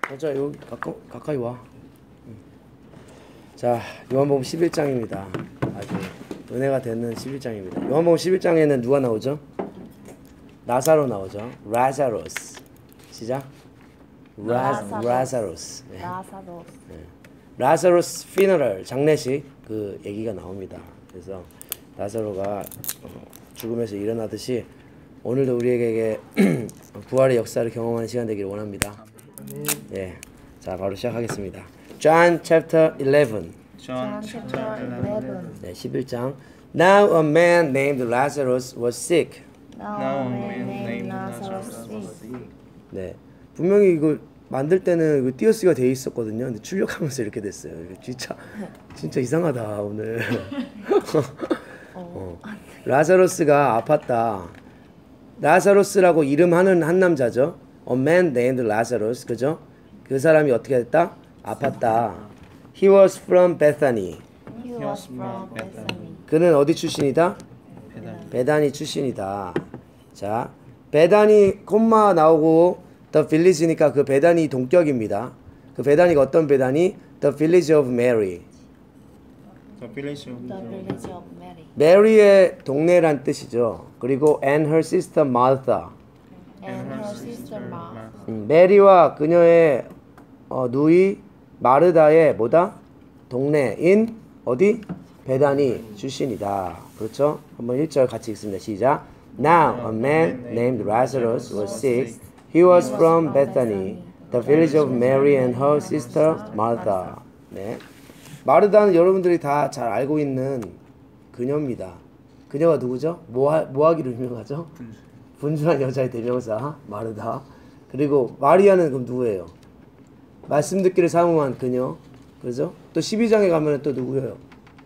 자, 여기 가까이 와. 자, 요한복음 11장입니다. 아주 은혜가 되는 11장입니다. 요한복음 11장에는 누가 나오죠? 나사로 나오죠. 라자로스. 시작. 라자로스. 네. 라자로스 피너럴 장례식 그 얘기가 나옵니다. 그래서 나사로가 죽음에서 일어나듯이 오늘도 우리에게 부활의 역사를 경험하는 시간 되기를 원합니다. 예, 자 바로 시작하겠습니다. John chapter 11. John chapter 11. 네, 11장. Now a man named Lazarus was sick. Now a man named Lazarus was sick. 네, 분명히 이거 만들 때는 이거 띄어쓰기가 돼 있었거든요. 근데 출력하면서 이렇게 됐어요. 진짜 이상하다 오늘. 라자로스가 아팠다. 라자로스라고 이름하는 한 남자죠. A man named Lazarus, 그죠? 그 사람이 어떻게 됐다? 아팠다. He was from Bethany. He was from Bethany. 그는 어디 출신이다? 베다니 출신이다. 자, 베다니 콤마 나오고 The village니까 그 베다니 동격입니다. 그 베다니가 어떤 베다니? The village of Mary. The village of Mary. 메리의 동네란 뜻이죠. 그리고 and her sister Martha. And her sister Martha. 메리와 그녀의 누이 마르다의 뭐다? 동네인 어디? 베다니 출신이다. 그렇죠? 한번 1절 같이 읽습니다. 시작. Now a man named Lazarus was sick. He was from Bethany, the village of Mary and her sister Martha. 네. 마르다는 여러분들이 다 잘 알고 있는 그녀입니다. 그녀가 누구죠? 뭐 하기로 유명하죠? 분주한 여자의 대명사 마르다. 그리고 마리아는 그럼 누구예요? 말씀 듣기를 사모한 그녀. 그죠? 또 12장에 가면 또 누구예요?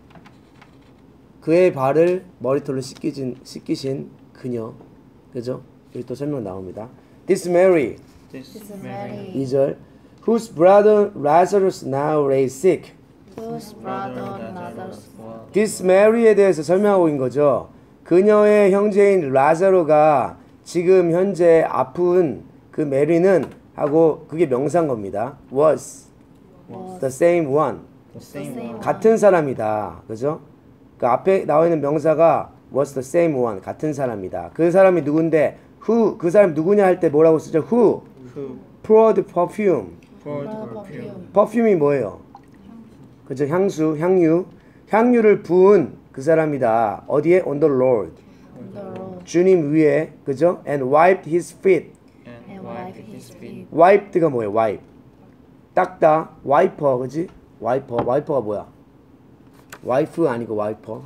그의 발을 머리털로 씻기신 그녀. 그죠? 여기 또 설명 나옵니다. This Mary. this Mary. 2절. Whose brother Lazarus now lay sick. Whose brother Lazarus. This Mary에 대해서 설명하고 있는 거죠. 그녀의 형제인 라자로가 지금 현재 아픈 그 메리는 하고 그게 명사인 겁니다. Was the same one. the same 같은 사람이다. 그죠? 그 앞에 나와 있는 명사가 was the same one. 같은 사람이다. 그 사람이 누군데 who 그 사람이 누구냐 할 때 뭐라고 쓰죠? Who who poured perfume. poured perfume. perfume이 뭐예요? 그죠? 향수, 향유를 부은 그 사람이다. 어디에? On the Lord. 주님 위에, 그죠? And wiped his feet. And wiped his feet. wiped가 뭐예요? wipe. 닦다. wiper, 그지? wiper가 뭐야? 와이프 아니고 와이퍼.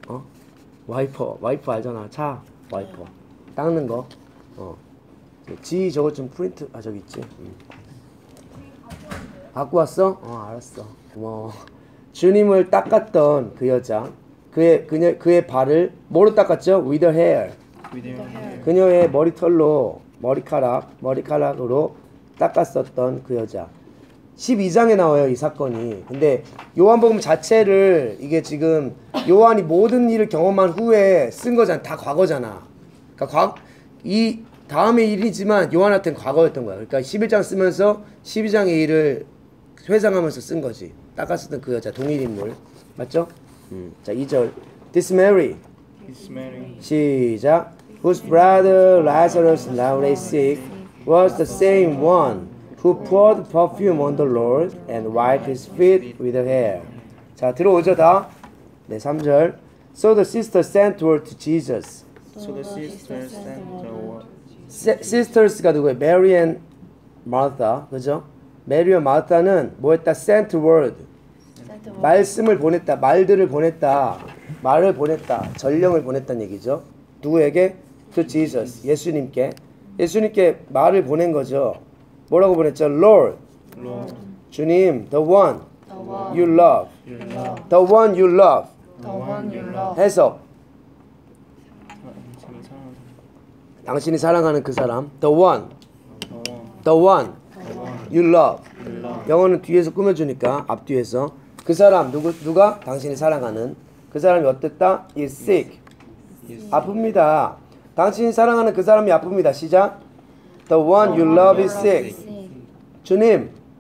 와이퍼 알잖아. 차 와이퍼. 닦는 거. 지 저거 좀 프린트 저기 있지. 갖고 왔어? 알았어. 고마워. 주님을 닦았던 그 여자. 그의 발을 뭐로 닦았죠? With her hair. With her hair. 그녀의 머리털로 머리카락으로 닦았었던 그 여자. 12장에 나와요, 이 사건이. 근데 요한복음 자체를 이게 지금 요한이 모든 일을 경험한 후에 쓴 거잖아. 다 과거잖아. 그러니까 이 다음의 일이지만 요한한테는 과거였던 거야. 그러니까 11장 쓰면서 12장의 일을 회상하면서 쓴 거지. 닦았었던 그 여자, 동일 인물. 맞죠? 자, 2절. This Mary. This Mary. 시작. Whose brother Lazarus now lay sick was the same one who poured perfume on the Lord and wiped his feet with her hair. 자, 들어오죠 다? 네, 3절. So the sister sent word to Jesus. So the sisters sent the word. sisters가 누구예요? Mary and Martha. 그죠? 메리와 마르타는 뭐 했다? sent word. 말씀을 보냈다. 말을 보냈다. 전령을 보냈다는 얘기죠. 누구에게? To Jesus. 예수님께 말을 보낸 거죠. 뭐라고 보냈죠? Lord. Lord. 주님, the one you love. You love. The one you love. The one you love. 해석. 당신이 사랑하는 그 사람. The one you love. 영어는 뒤에서 꾸며주니까 앞뒤에서 그 사람 누가? 당신이 사랑하는 그 사람이 어땠다? is sick. 아픕니다. 당신이 사랑하는 그 사람이 아픕니다. 시작. The one you love is sick. 주님,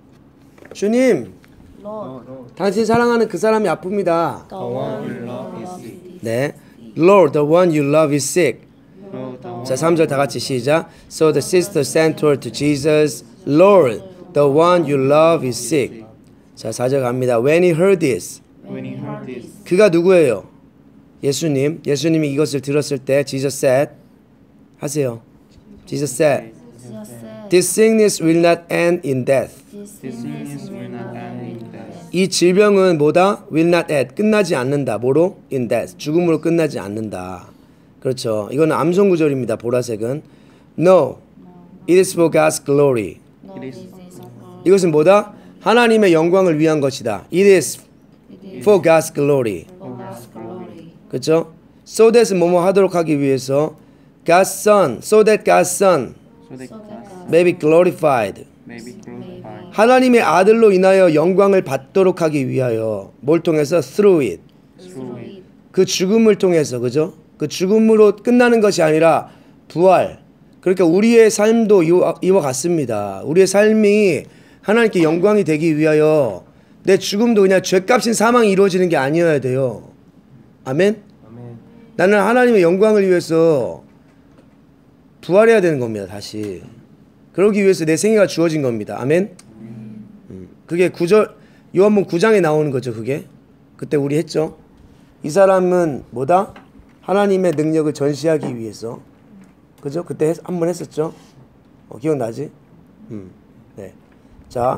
주님, Lord, 당신 사랑하는 그 사람이 아픕니다. the one you love is sick. 네. Lord, the one you love is sick. Lord, the 자, 3절 다 같이 시작. So the sister sent word to Jesus, Lord, the one you love is sick. 자, 4절 갑니다. When he heard this. when he heard this, 그가 누구예요? 예수님. 예수님이 이것을 들었을 때 Jesus said 하세요. Jesus said, Jesus said, this sickness will not end in death. this this sickness sickness will not end in death. 이 질병은 뭐다? will not end. 끝나지 않는다. 뭐로? in death. 죽음으로 끝나지 않는다. 그렇죠. 이거는 암송 구절입니다. 보라색은. No, it is for God's glory. No, this is for 이것은 뭐다? 하나님의 영광을 위한 것이다. It is for God's glory. God's glory. 그렇죠? So that은 뭐뭐 하도록 하기 위해서 God's Son, so that God's Son So that God may be glorified. may be glorified 하나님의 아들로 인하여 영광을 받도록 하기 위하여 뭘 통해서? Through it. through it. 그 죽음을 통해서, 그죠? 그 죽음으로 끝나는 것이 아니라 부활. 그러니까 우리의 삶도 이와 같습니다. 우리의 삶이 하나님께 영광이 되기 위하여 내 죽음도 그냥 죄값인 사망이 이루어지는 게 아니어야 돼요. 아멘? 나는 하나님의 영광을 위해서 부활해야 되는 겁니다. 다시. 그러기 위해서 내 생애가 주어진 겁니다. 아멘? 그게 요한복음 9장에 나오는 거죠. 그게. 그때 우리 했죠. 이 사람은 뭐다? 하나님의 능력을 전시하기 위해서. 그죠? 그때 한번 했었죠. 기억나지? 네. 자,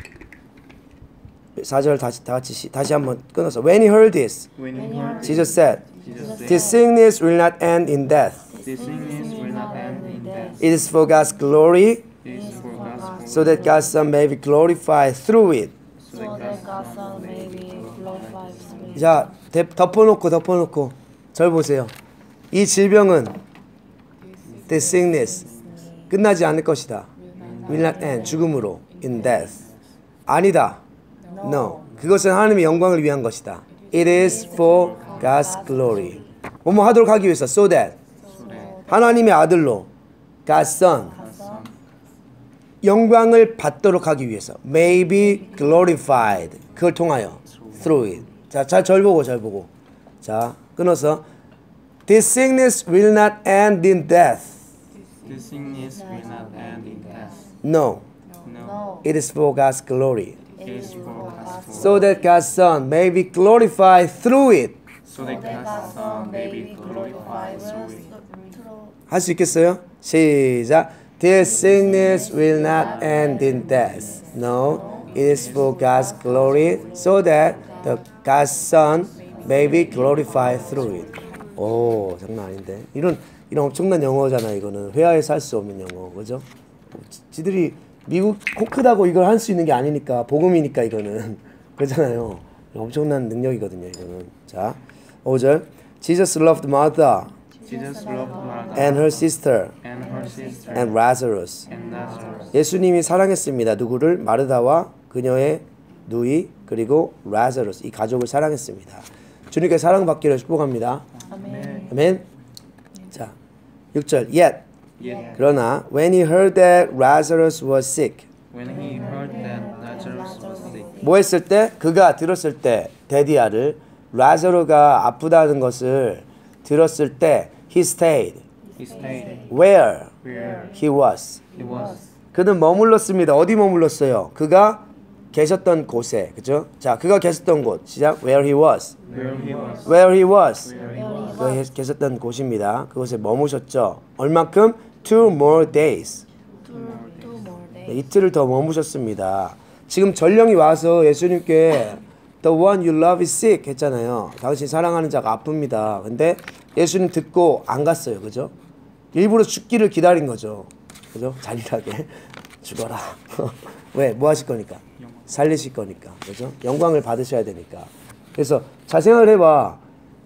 4절 다시 한번 끊어서. When he heard this, When he heard Jesus said, Jesus said, this sickness will not end in death. this sickness will not end in death. It is for God's glory, It is for God's glory, so that God's Son may be glorified through it. so So that that God's God's Son may be glorified through it. 자, 덮어놓고 절 보세요. 이 질병은 this sickness 끝나지 않을 것이다. will not end 죽음으로 in death. 아니다. No. 그것은 하나님의 영광을 위한 것이다. It is for God's glory. 뭐뭐 하도록 하기 위해서 so that 하나님의 아들로 God's Son 영광을 받도록 하기 위해서 may be glorified. 그걸 통하여 through it. 자, 절 보고. 자, 끊어서 this sickness will not end in death. this sickness will not end in death. No. No, It is for God's glory. it is for God's So that God's Son may be glorified through it. So that God's Son may be glorified through it. 할 수 있겠어요? 시작. This sickness will not end in death. No, it is for God's glory, so that the God's Son may be glorified through it. 오, 장난 아닌데. 이런 엄청난 영어잖아. 이거는 회화에서 할 수 없는 영어, 그죠? 지들이 미국 코 크다고 이걸 할 수 있는 게 아니니까 복음이니까 이거는 그렇잖아요. 엄청난 능력이거든요. 이거는. 자, 5절. Jesus loved Martha Jesus loved Martha and her sister and her sister and Lazarus. and Lazarus. 예수님이 사랑했습니다. 누구를? 마르다와 그녀의 누이 그리고 라자루스 이 가족을 사랑했습니다. 주님께 사랑받기를 축복합니다. Amen. 아멘. 자, 6절. Yet Yet 그러나 when he heard that Lazarus was sick. when he heard that Lazarus was sick, 뭐 했을 때? 그가 들었을 때 데디아를 라자로가 아프다는 것을 들었을 때 he stayed he stayed where where he was. he was. 그는 머물렀습니다. 어디 머물렀어요? 그가 계셨던 곳에. 그죠? 자, 그가 계셨던 곳. 시작. Where he was. Where he was. Where he was. Where he was. 그가 계셨던 곳입니다. 그곳에 머무셨죠. 얼만큼? 2 more days. Two more days. 네, 이틀을 더 머무셨습니다. 지금 전령이 와서 예수님께 The one you love is sick 했잖아요. 당신 사랑하는 자가 아픕니다. 근데 예수님 듣고 안 갔어요. 그죠? 일부러 죽기를 기다린 거죠. 그죠? 잔인하게 죽어라. 왜? 뭐 하실 거니까? 살리실 거니까. 그죠? 영광을 받으셔야 되니까. 그래서 잘 생각을 해봐.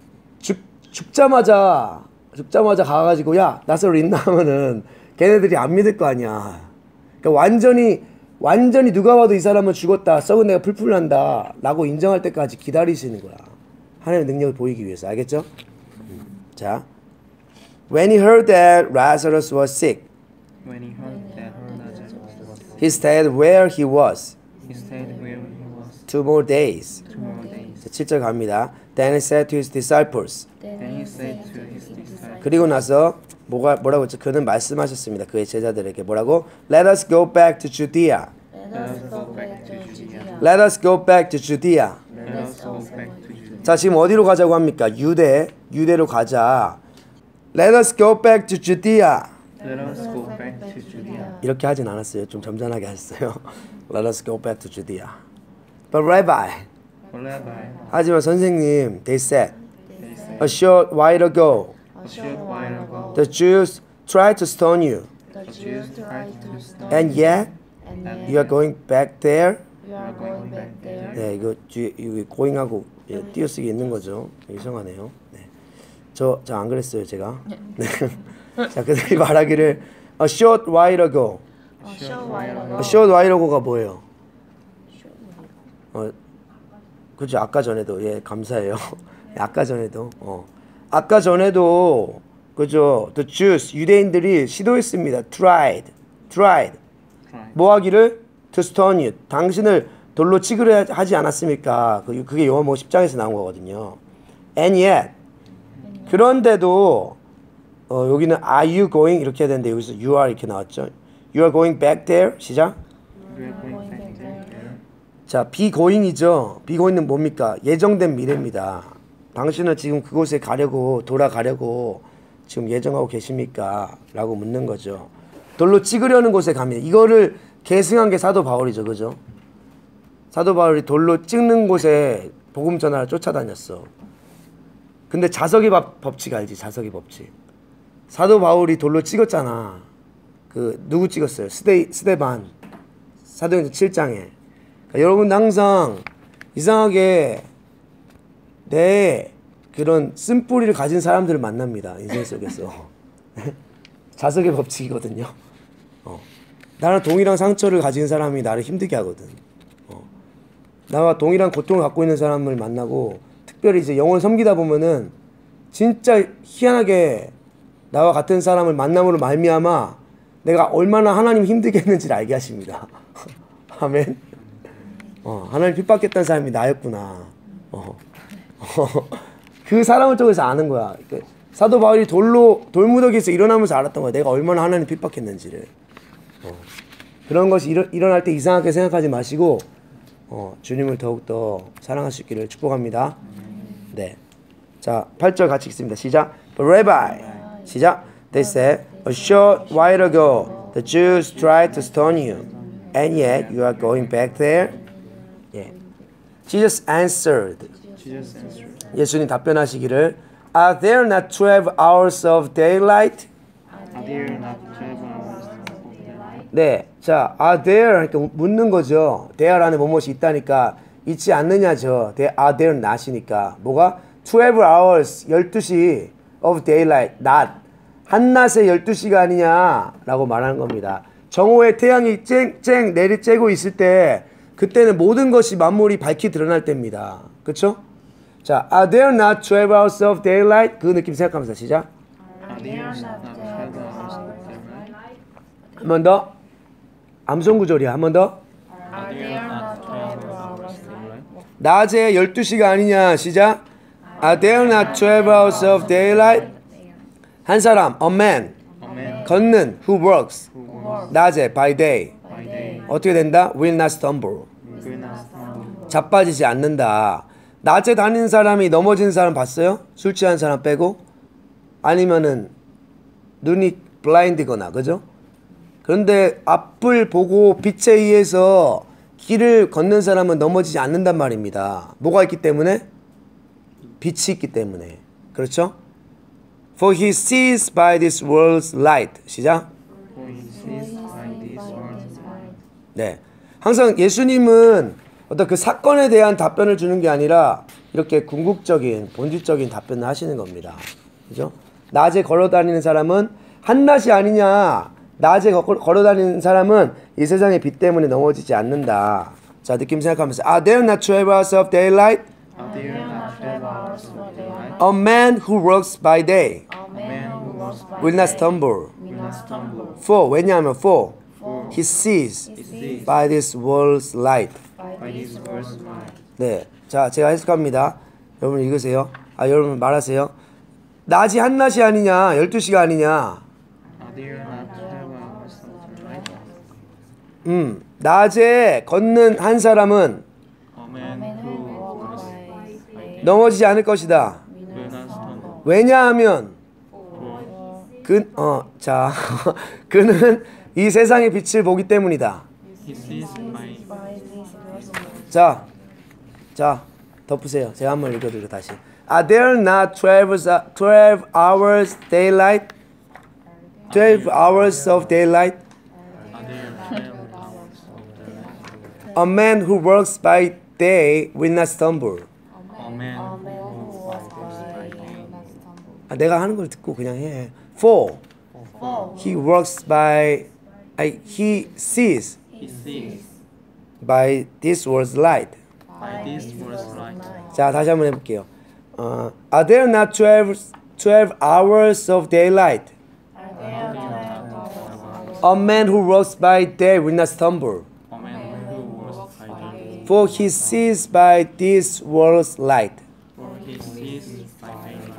죽자마자 가가지고 야 나사로 있나 하면은 걔네들이 안 믿을 거 아니야. 그러니까 완전히 누가 봐도 이 사람은 죽었다, 썩은 내가 풀풀 난다 라고 인정할 때까지 기다리시는 거야. 하나님의 능력을 보이기 위해서. 알겠죠? 자, when he heard that Lazarus was sick, When he heard that Lazarus was sick, he stayed where he was. he stayed where 2 more days. 2 more days. 자, 7절 갑니다. Then he said to his disciples. Then he said to his disciples, 그리고 나서 뭐라고 했죠? 그는 말씀하셨습니다. 그의 제자들에게 뭐라고? Let us go back to Judea. Let us go back to Judea. Let us go back to Judea. Let us go back to Judea. 자, 지금 어디로 가자고 합니까? 유대로 가자. Let us go back to Judea. Let us go back to Judea. 이렇게 하진 않았어요. 좀 점잖하게 하셨어요. Let us go back to Judea. But Rabbi, Rabbi, 하지만 선생님, they said, they said, a short while ago, a short while ago, the Jews tried to stone you, The Jews tried to stone and yet and yet you are going back there. you are going back there. 네, 이거 뒤에 이거 고잉하고 예, 띄어쓰기 있는 거죠. 이상하네요. 네, 저 안 그랬어요, 제가. 네. 자, 그들이 말하기를 a short while ago. A short while ago. a short while ago가 뭐예요? 그죠? 아까 전에도 예 감사해요. 아까 전에도 아까 전에도 그죠? The Jews 유대인들이 시도했습니다. tried 뭐 하기를 to stone you 당신을 돌로 치기로 하지 않았습니까? 그게 요한복음 10장에서 나온 거거든요. And yet 그런데도 여기는 are you going 이렇게 해야 되는데 여기서 you are 이렇게 나왔죠. You are going back there 시작. we are going back there. 자, be going이죠. be going은 뭡니까? 예정된 미래입니다. 당신은 지금 그곳에 가려고 돌아가려고 지금 예정하고 계십니까? 라고 묻는 거죠. 돌로 찍으려는 곳에 갑니다. 이거를 계승한 게 사도 바울이죠. 그죠? 사도 바울이 돌로 찍는 곳에 복음 전하를 쫓아다녔어. 근데 자석의 법칙 알지? 자석의 법칙. 사도 바울이 돌로 찍었잖아. 누구 찍었어요? 스데반. 사도행전 7장에. 그러니까 여러분 항상 이상하게 내 그런 쓴뿌리를 가진 사람들을 만납니다. 인생 속에서. 자석의 법칙이거든요. 나랑 동일한 상처를 가진 사람이 나를 힘들게 하거든. 나와 동일한 고통을 갖고 있는 사람을 만나고 특별히 이제 영혼을 섬기다 보면은 진짜 희한하게 나와 같은 사람을 만남으로 말미암아 내가 얼마나 하나님 힘들게 했는지를 알게 하십니다. 아멘. 하나님 핍박했던 사람이 나였구나. 그 사람을 통해서 아는 거야. 사도 바울이 돌무더기에서 일어나면서 알았던 거야. 내가 얼마나 하나님 핍박했는지를. 그런 것이 일어날 때 이상하게 생각하지 마시고 주님을 더욱더 사랑할 수 있기를 축복합니다. 네. 자, 8절 같이 읽습니다. 시작. But Rabbi, 시작. They said, a short while ago, the Jews tried to stone you, and yet you are going back there. 예. Jesus answered. Jesus answered, 예수님 답변하시기를, Are there not 12 hours of daylight? are there not 12 hours of daylight? 네, 자, are there 그러니까 묻는 거죠. there 안에 무엇이 있다니까 있지 않느냐죠. are there not이니까 뭐가 12 hours 12시 of daylight not 한낮의 12시간이냐라고 말하는 겁니다. 정오에 태양이 쨍쨍 내리쬐고 있을 때 그때는 모든 것이 만물이 밝히 드러날 때입니다. 그렇죠? 자, are there not 12 hours of daylight? 그 느낌 생각하면서 시작. Are there not 12 hours of daylight? 한 번 더. 암송 구절이야. 한 번 더. Are there not 12 hours of daylight? 낮에 12시가 아니냐. 시작. Are there not 12 hours of daylight? 한 사람, a man, A man 걷는, who works, who works 낮에, by day. by day 어떻게 된다? will not stumble. will not stumble. 자빠지지 않는다. 낮에 다니는 사람이 넘어지는 사람 봤어요? 술 취한 사람 빼고? 아니면은 눈이 블라인드거나, 그죠? 그런데 앞을 보고 빛에 의해서 길을 걷는 사람은 넘어지지 않는단 말입니다. 뭐가 있기 때문에? 빛이 있기 때문에. 그렇죠? For he sees by this world's light. 시작. For he sees by this world's light. 네. 항상 예수님은 어떤 그 사건에 대한 답변을 주는 게 아니라 이렇게 궁극적인, 본질적인 답변을 하시는 겁니다. 그죠? 낮에 걸어다니는 사람은 한낮이 아니냐. 낮에 걸어다니는 사람은 이 세상의 빛 때문에 넘어지지 않는다. 자, 느낌 생각하면서 Are there not 12 hours of daylight? Are there not 12 hours of daylight? A man who works by day A man who walks by will not day stumble. will not stumble. For, 왜냐하면 for For he sees he sees by this world's light. By by his words light. 네, 자 제가 해석합니다. 여러분 읽으세요. 여러분 말하세요. 낮이 한낮이 아니냐, 12시가 아니냐. Are there not 12 hours of the night? 낮에 걷는 한 사람은 A man who walks 넘어지지 않을 것이다. will not stumble. 왜냐하면 For 그는 이 세상의 빛을 보기 때문이다. he sees by 자, 덮으세요. 제가 한번 읽어드려 다시. Are there not 12 hours daylight? 12 hours of daylight? are there 12 hours of the night? A man who works by day will not stumble. A man who walks by day 내가 하는 걸 듣고 그냥 해. For he works by, he sees he sees by this world's light. by this world's light. 자, 다시 한번 해볼게요. Are there not 12 hours of daylight? A man who works by day will not stumble, A man who walks by day, for he sees by this world's light. for he sees by daylight.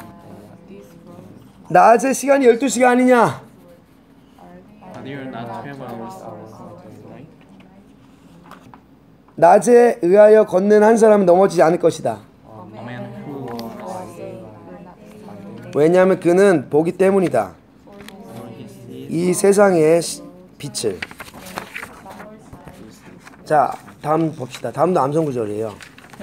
낮에 시간이 12시가 아니냐? Are there not 12 hours of the night? 낮에 의하여 걷는 한 사람은 넘어지지 않을 것이다. A man who walks by day, 왜냐하면 그는 보기 때문이다. for he sees 이 세상의 빛을. 자, 다음 봅시다. 다음도 암송 구절이에요.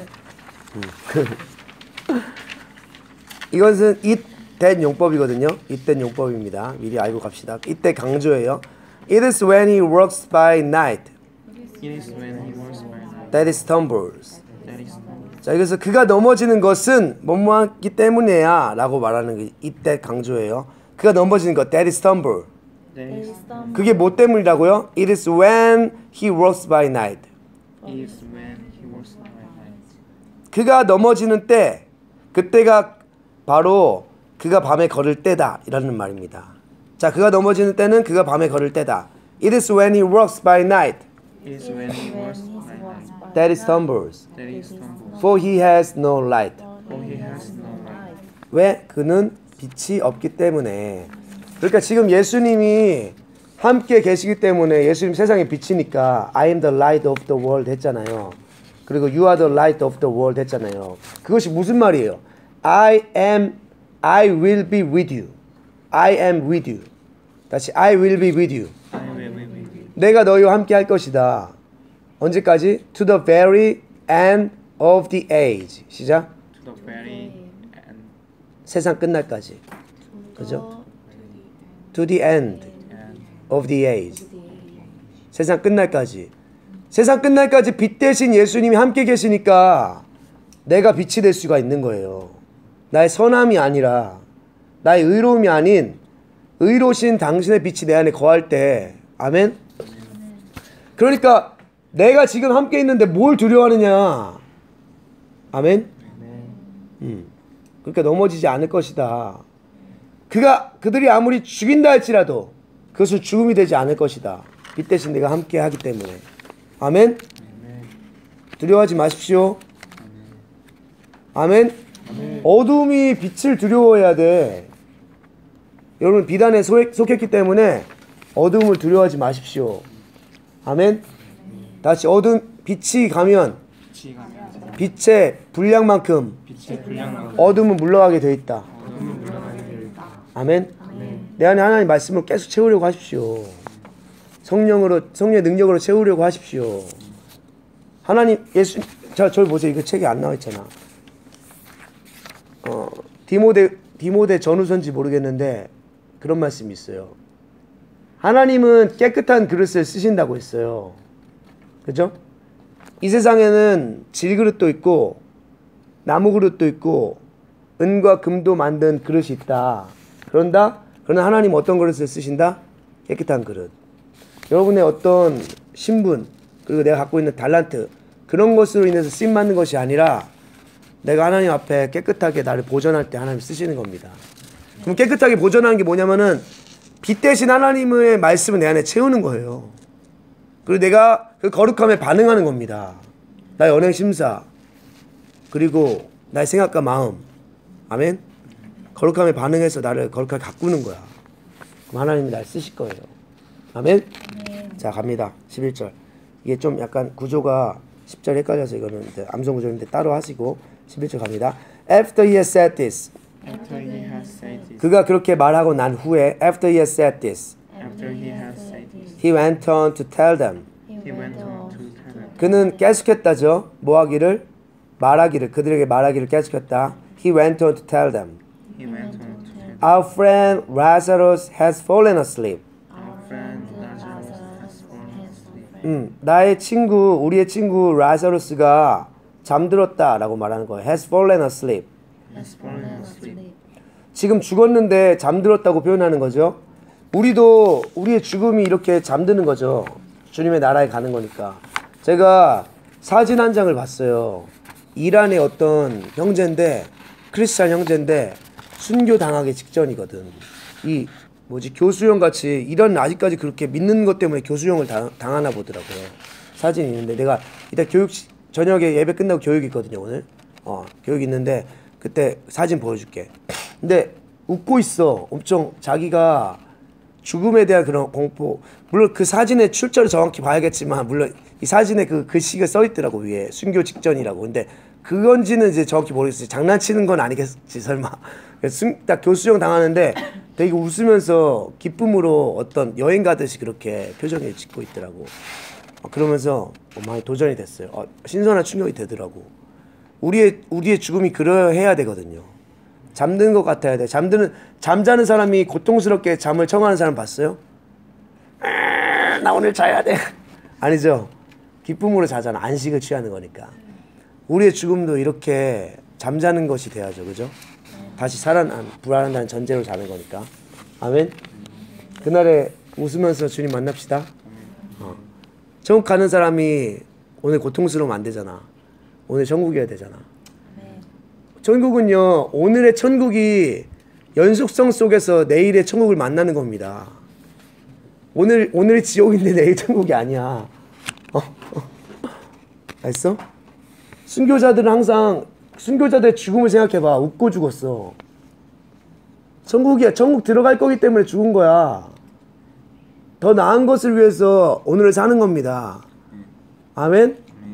이것은 it된 용법이거든요. it된 용법입니다. 미리 알고 갑시다. 이때 강조예요. It is when he works by night it is when he works by night that he stumbles. that he stumbles. 자, 여기서 그가 넘어지는 것은 뭐뭐하기 때문이야 라고 말하는 게 이때 강조예요. 그가 넘어지는 것, that he stumble. That is 그게 뭐 때문이라고요? It is when he works by night. it is when he works by night. 그가 넘어지는 때, 그때가 바로 그가 밤에 걸을 때다 이라는 말입니다. 자, 그가 넘어지는 때는 그가 밤에 걸을 때다. It is when he works by night It is when he works by night that he stumbles, that he stumbles. for he has no light. For he has no light. 왜? 그는 빛이 없기 때문에. 그러니까 지금 예수님이 함께 계시기 때문에 예수님 세상의 빛이니까 I am the light of the world 했잖아요. 그리고 you are the light of the world 했잖아요. 그것이 무슨 말이에요? I will be with you. I am with you. 다시 I will be with you. I will be with you. 내가 너희와 함께 할 것이다. 언제까지? To the very end of the age. 시작. To the very end. 세상 끝날까지. 그죠? To the end of the age. 세상 끝날까지. 세상 끝날까지 빛 대신 예수님이 함께 계시니까 내가 빛이 될 수가 있는 거예요. 나의 선함이 아니라 나의 의로움이 아닌 의로우신 당신의 빛이 내 안에 거할 때 아멘? 그러니까 내가 지금 함께 있는데 뭘 두려워하느냐 아멘? 그러니까 넘어지지 않을 것이다. 그들이 아무리 죽인다 할지라도 그것은 죽음이 되지 않을 것이다. 빛 대신 내가 함께 하기 때문에 아멘? 두려워하지 마십시오. 아멘? 어둠이 빛을 두려워해야 돼. 여러분 비단에 속했기 때문에 어둠을 두려워하지 마십시오. 아멘? 다시 빛이 가면 빛이 가면 빛의 분량만큼 빛의 분량만큼 어둠은 물러가게 되어 있다. 어둠은 물러가게 되어 있다. 아멘? 내 안에 하나님 말씀을 계속 채우려고 하십시오. 성령의 능력으로 채우려고 하십시오. 하나님 저를 보세요. 이거 책에 안 나와 있잖아. 디모데 전후서인지 모르겠는데 그런 말씀이 있어요. 하나님은 깨끗한 그릇을 쓰신다고 했어요. 그죠? 이 세상에는 질그릇도 있고 나무 그릇도 있고 은과 금도 만든 그릇이 있다. 그러나 하나님 어떤 그릇을 쓰신다? 깨끗한 그릇. 여러분의 어떤 신분 그리고 내가 갖고 있는 달란트 그런 것으로 인해서 쓰임받는 것이 아니라 내가 하나님 앞에 깨끗하게 나를 보존할 때 하나님 쓰시는 겁니다. 그럼 깨끗하게 보존하는 게 뭐냐면은 빛 대신 하나님의 말씀을 내 안에 채우는 거예요. 그리고 내가 그 거룩함에 반응하는 겁니다. 나의 언행 심사 그리고 나의 생각과 마음 아멘 거룩함에 반응해서 나를 거룩하게 가꾸는 거야. 그럼 하나님이 날 쓰실 거예요. 아멘. 자 갑니다. 11절 이게 좀 약간 구조가 10절 헷갈려서 이거는 암송 구조인데 따로 하시고 11절 갑니다. After he has said this After he has said this, 그가 그렇게 말하고 난 후에 After he has said this after he has said this, he went on to tell them he went on to tell them. 그는 계속했다죠. 뭐 하기를? 말하기를 그들에게 말하기를 계속했다. He went on to tell them He went on to tell them. Our friend Lazarus has fallen asleep. Our friend Lazarus has fallen asleep. 나의 친구, 우리의 친구 라자루스가 잠들었다라고 말하는 거예요. Has fallen asleep. Has fallen asleep. 지금 죽었는데 잠들었다고 표현하는 거죠. 우리도 우리의 죽음이 이렇게 잠드는 거죠. 주님의 나라에 가는 거니까. 제가 사진 한 장을 봤어요. 이란의 어떤 형제인데 크리스찬 형제인데 순교 당하기 직전이거든. 이 뭐지 교수형 같이 이런 아직까지 그렇게 믿는 것 때문에 교수형을 당하나 보더라고요. 사진이 있는데 내가 이따 교육 저녁에 예배 끝나고 교육 있거든요 오늘. 교육 있는데 그때 사진 보여줄게. 근데 웃고 있어. 엄청 자기가 죽음에 대한 그런 공포. 물론 그 사진의 출처를 정확히 봐야겠지만 물론 이 사진에 그 글씨가 써 있더라고 위에 순교 직전이라고. 근데 그건지는 이제 정확히 모르겠어요. 장난치는 건 아니겠지 설마. 딱 교수형 당하는데 되게 웃으면서 기쁨으로 어떤 여행 가듯이 그렇게 표정을 짓고 있더라고. 그러면서 많이 도전이 됐어요. 신선한 충격이 되더라고. 우리의 죽음이 그러해야 되거든요. 잠드는 것 같아야 돼. 잠자는 사람이 고통스럽게 잠을 청하는 사람 봤어요? 나 오늘 자야 돼. 아니죠. 기쁨으로 자잖아. 안식을 취하는 거니까. 우리의 죽음도 이렇게 잠자는 것이 돼야죠. 그죠? 다시 부활한다는 전제로 자는 거니까. 아멘. 그날에 웃으면서 주님 만납시다. 천국 가는 사람이 오늘 고통스러우면 안 되잖아. 오늘 천국이어야 되잖아. 천국은요, 오늘의 천국이 연속성 속에서 내일의 천국을 만나는 겁니다. 오늘의 지옥인데 내일 천국이 아니야. 알았어? 순교자들은 항상 순교자들의 죽음을 생각해봐. 웃고 죽었어. 천국이야. 천국 들어갈 거기 때문에 죽은 거야. 더 나은 것을 위해서 오늘을 사는 겁니다. 아멘?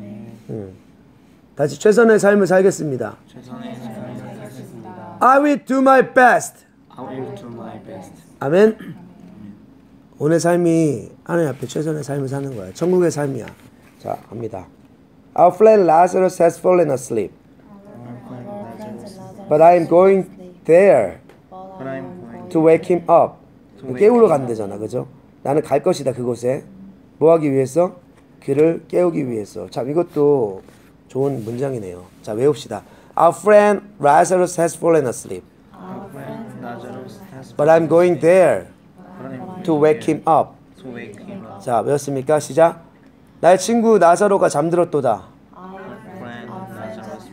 다시 최선의 삶을 살겠습니다. 최선의 삶을 살겠습니다. I will do my best. I will do my best. 아멘? 오늘 삶이 하나님 앞에 최선의 삶을 사는 거야. 천국의 삶이야. 자, 갑니다. Our friend Lazarus has fallen asleep. But I am going there But I'm going to wake him up. 깨우러 간대잖아. 그죠? 나는 갈 것이다. 그곳에. 뭐 하기 위해서? 그를 깨우기 위해서. 자, 이것도 좋은 문장이네요. 자, 외웁시다. Our friend Lazarus has fallen asleep. Our friend Lazarus has But I'm going there But I'm to wake him up. to wake him up. 자, 외웠습니까? 시작. 나의 친구 나사로가 잠들었도다. Friend Lazarus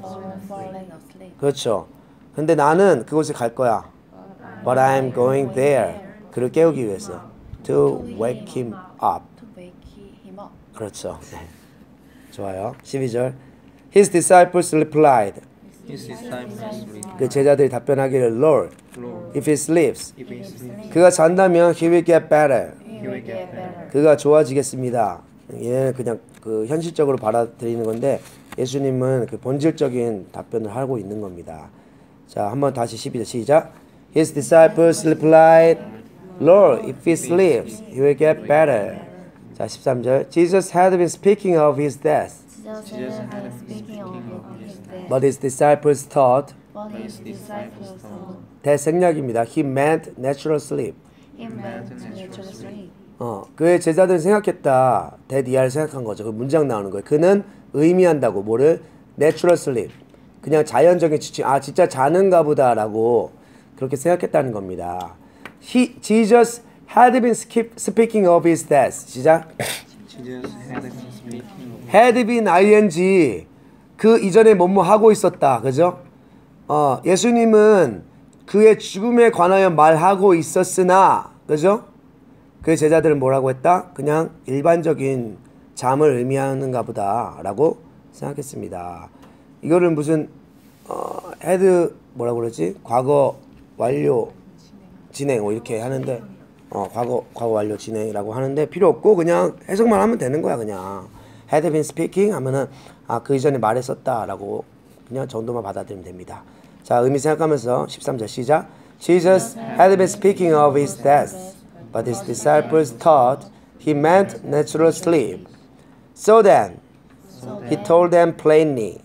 그렇죠. 근데 나는 그곳에 갈 거야. But I'm going there. 그를 깨우기 위해서. To wake him up. 그렇죠. 네. 좋아요. 12절. His disciples replied. His disciples replied, 그 제자들이 답변하기를 Lord, Lord, if he sleeps, if he sleeps, 그가 잔다면 he will get better. he will get better. 그가 좋아지겠습니다. 얘는 그냥 그 현실적으로 받아들이는 건데 예수님은 그 본질적인 답변을 하고 있는 겁니다. 자, 한번 다시 12절 시작. His disciples replied, Lord, if he sleeps, he will get better. 자, 13절. Jesus had been speaking of his death, Jesus had been speaking of his death, but his disciples thought but his disciples thought 대생략입니다. He meant natural sleep. he meant natural sleep. 그의 제자들은 생각했다. 대디아를 생각한 거죠. 그 문장 나오는 거예요. 그는 의미한다고 뭐를? Natural sleep. 그냥 자연적인 취침. 아, 진짜 자는가 보다라고 그렇게 생각했다는 겁니다. Jesus had been speaking of his death. 시작. Jesus had been speaking of had been ing. 그 이전에 뭐뭐 하고 있었다. 그죠? 예수님은 그의 죽음에 관하여 말하고 있었으나, 그죠? 그 제자들은 뭐라고 했다? 그냥 일반적인 잠을 의미하는가 보다라고 생각했습니다. 이거를 무슨 had 뭐라고 그러지? 과거 완료 진행 뭐 이렇게 하는데 과거 완료 진행이라고 하는데 필요 없고 그냥 해석만 하면 되는 거야. 그냥 had been speaking 하면은 그 이전에 말했었다라고 그냥 정도만 받아들이면 됩니다. 자, 의미 생각하면서 13절 시작. Jesus had been speaking of his death, but his disciples thought he meant natural sleep. So then he told them plainly,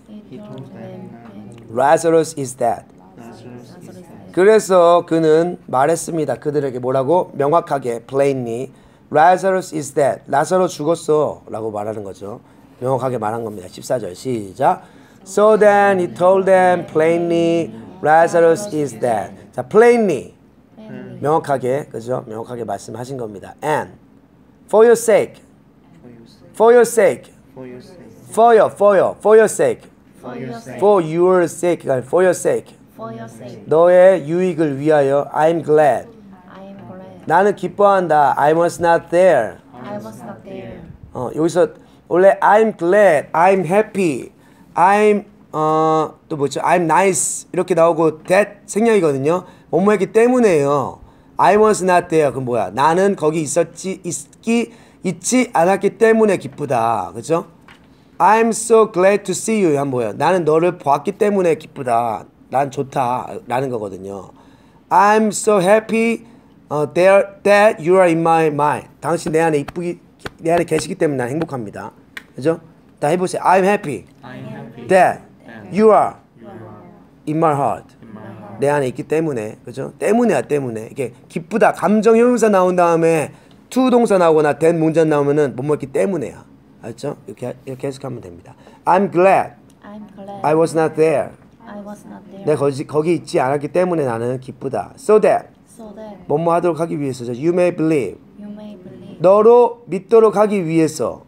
Lazarus is dead. 그래서 그는 말했습니다. 그들에게 뭐라고? 명확하게 plainly Lazarus is dead. 라사로 죽었어 라고 말하는 거죠. 명확하게 말한 겁니다. 14절 시작. So then he told them plainly Lazarus is dead. 자, plainly 명확하게, 그죠? 명확하게 말씀하신 겁니다. And for your sake, for your sake, For your sake. for your sake, For your sake. for your sake, for your sake. For your sake. 너의 유익을 위하여 I'm glad. I am glad. 나는 기뻐한다. I was not there. I was not there. 여기서 원래 I'm glad, I'm happy, I'm 또 뭐죠? I'm nice 이렇게 나오고 that 생략이거든요. 뭐뭐했기 때문에요. I was not there. 그럼 뭐야? 나는 거기 있지 않았기 때문에 기쁘다. 그죠? I'm so glad to see you. 한 뭐야? 나는 너를 보았기 때문에 기쁘다. 난 좋다. 라는 거거든요. I'm so happy that you are in my mind. 당신 내 안에 내 안에 계시기 때문에 난 행복합니다. 그죠? 다 해보세요. I'm happy I'm happy that you are you are in my heart. in my heart. 내 안에 있기 때문에. 그죠? 때문에. 이게 기쁘다. 감정 형용사 나온 다음에 to 동사 나오거나 that 문장 나오면은 뭐뭐했기 때문에야. 알죠? 이렇게 해석하면 됩니다. I'm glad I'm glad. I was not there. I was not there. 내가 거기 있지 않았기 때문에 나는 기쁘다. So that So that 뭐뭐 하도록 하기 위해서죠. You may believe. you may believe. 너로 믿도록 하기 위해서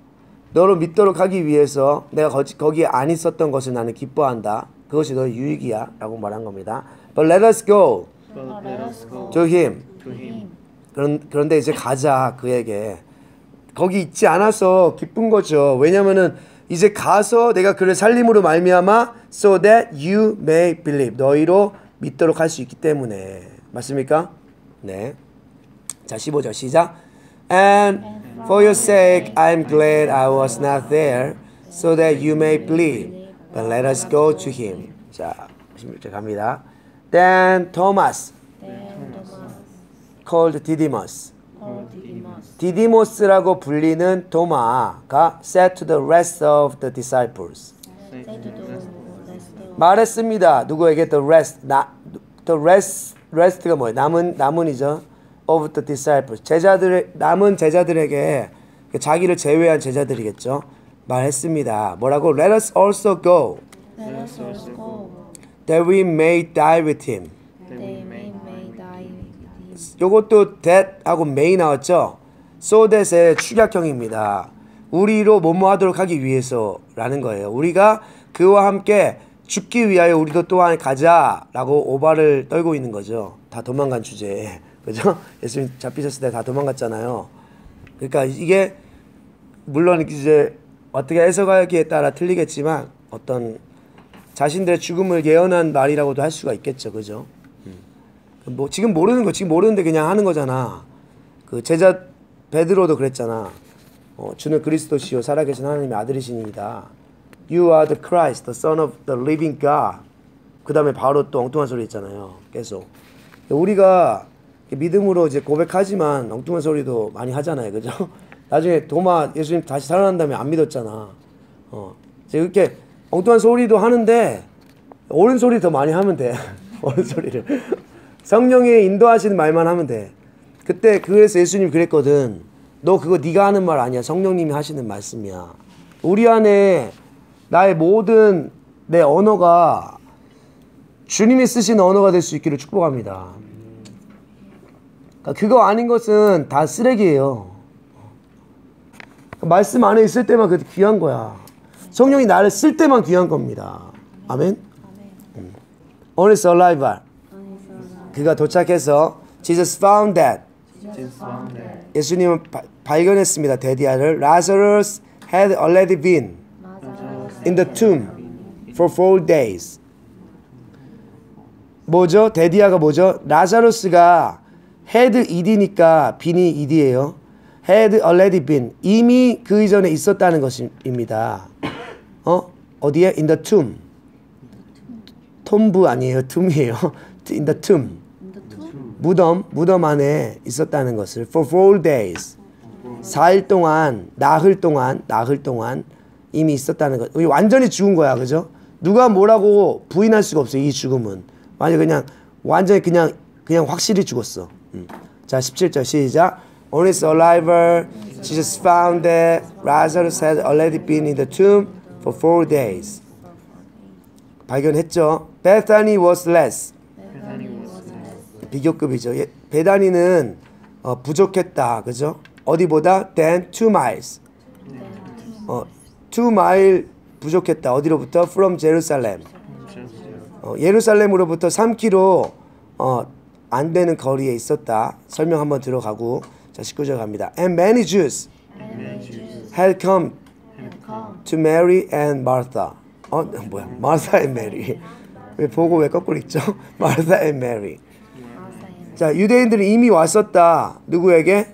내가 거기에 안 있었던 것을 나는 기뻐한다. 그것이 너의 유익이야 라고 말한 겁니다. But let us go But let us go to him. to him. 그런데 이제 가자 그에게. 거기 있지 않아서 기쁜 거죠. 왜냐면은 이제 가서 내가 그를 살림으로 말미암아 so that you may believe. 너희로 믿도록 할 수 있기 때문에. 맞습니까? 네. 자, 15절 시작. And for your sake I'm glad I was not there so that you may believe. But let us go to him. 자, 16절 갑니다. Then Thomas Then Thomas called Didymus. called Didymus 디디모스라고 불리는 도마가 said to the rest of the disciples. said to the rest of 말했습니다. 누구에게? The rest가 뭐예요? 남은이죠. Of the disciples. 남은 제자들에게 자기를 제외한 제자들이겠죠. 말했습니다. 뭐라고? Let us also go, Let us also go, that we may die with him. that we may die with him. 요것도 that하고 may 나왔죠. So that의 축약형입니다. 우리로 뭐뭐 하도록 하기 위해서라는 거예요. 우리가 그와 함께 죽기 위하여 우리도 또한 가자라고 오바를 떨고 있는 거죠. 다 도망간 주제에. 그죠? 예수님 잡히셨을 때 다 도망갔잖아요. 그러니까 이게 물론 이제 어떻게 해석하기에 따라 틀리겠지만 어떤 자신들의 죽음을 예언한 말이라고도 할 수가 있겠죠. 그죠? 뭐 지금 모르는데 그냥 하는 거잖아. 그 제자 베드로도 그랬잖아. 주는 그리스도시요 살아계신 하나님의 아들이시니이다. You are the Christ, the Son of the living God. 그 다음에 바로 또 엉뚱한 소리 있잖아요. 계속. 우리가 믿음으로 이제 고백하지만 엉뚱한 소리도 많이 하잖아요. 그죠? 나중에 도마 예수님 다시 살아난 다음에 안 믿었잖아. 이렇게 엉뚱한 소리도 하는데 옳은 소리 더 많이 하면 돼. 옳은 소리를. 성령이 인도하시는 말만 하면 돼. 그때 그래서 예수님 그랬거든. 너 그거 네가 하는 말 아니야. 성령님이 하시는 말씀이야. 우리 안에 나의 모든 내 언어가 주님이 쓰신 언어가 될 수 있기를 축복합니다. 그러니까 그거 아닌 것은 다 쓰레기예요. 말씀 안에 있을 때만 그게 귀한 거야. 성령이 나를 쓸 때만 귀한 겁니다. 아멘. On his arrival, 그가 도착해서 Jesus found that. 예수님은 발견했습니다. 데디아를. Lazarus had already been. Lazarus in the tomb for 4 days. 뭐죠? 데디아가 뭐죠? 라자루스가 had ed니까 been이 ed예요. had already been. 이미 그 이전에 있었다는 것입니다. 어디에? in the tomb. 톰브 아니에요. tomb이에요. in the tomb. 무덤 안에 있었다는 것을 for 4 days. 4일 동안, 나흘 동안 이미 있었다는 것. 완전히 죽은 거야. 그죠? 누가 뭐라고 부인할 수가 없어요. 이 죽음은. 완전히 그냥 확실히 죽었어. 자, 17절 시작. On his arrival, Jesus found that Lazarus had already been in the tomb for 4 days. 발견했죠. Bethany was less. 비교급이죠. 베다니는 부족했다. 그죠? 어디보다? than 2 miles. 2 mile 부족했다. 어디로부터? from Jerusalem. 예루살렘으로부터 3km 안 되는 거리에 있었다. 설명 한번 들어가고 자 19절 갑니다. And many Jews had come to Mary and Martha. Martha and Mary. 왜 보고 왜 거꾸로 읽죠? Martha and Mary. 자 유대인들이 이미 왔었다. 누구에게?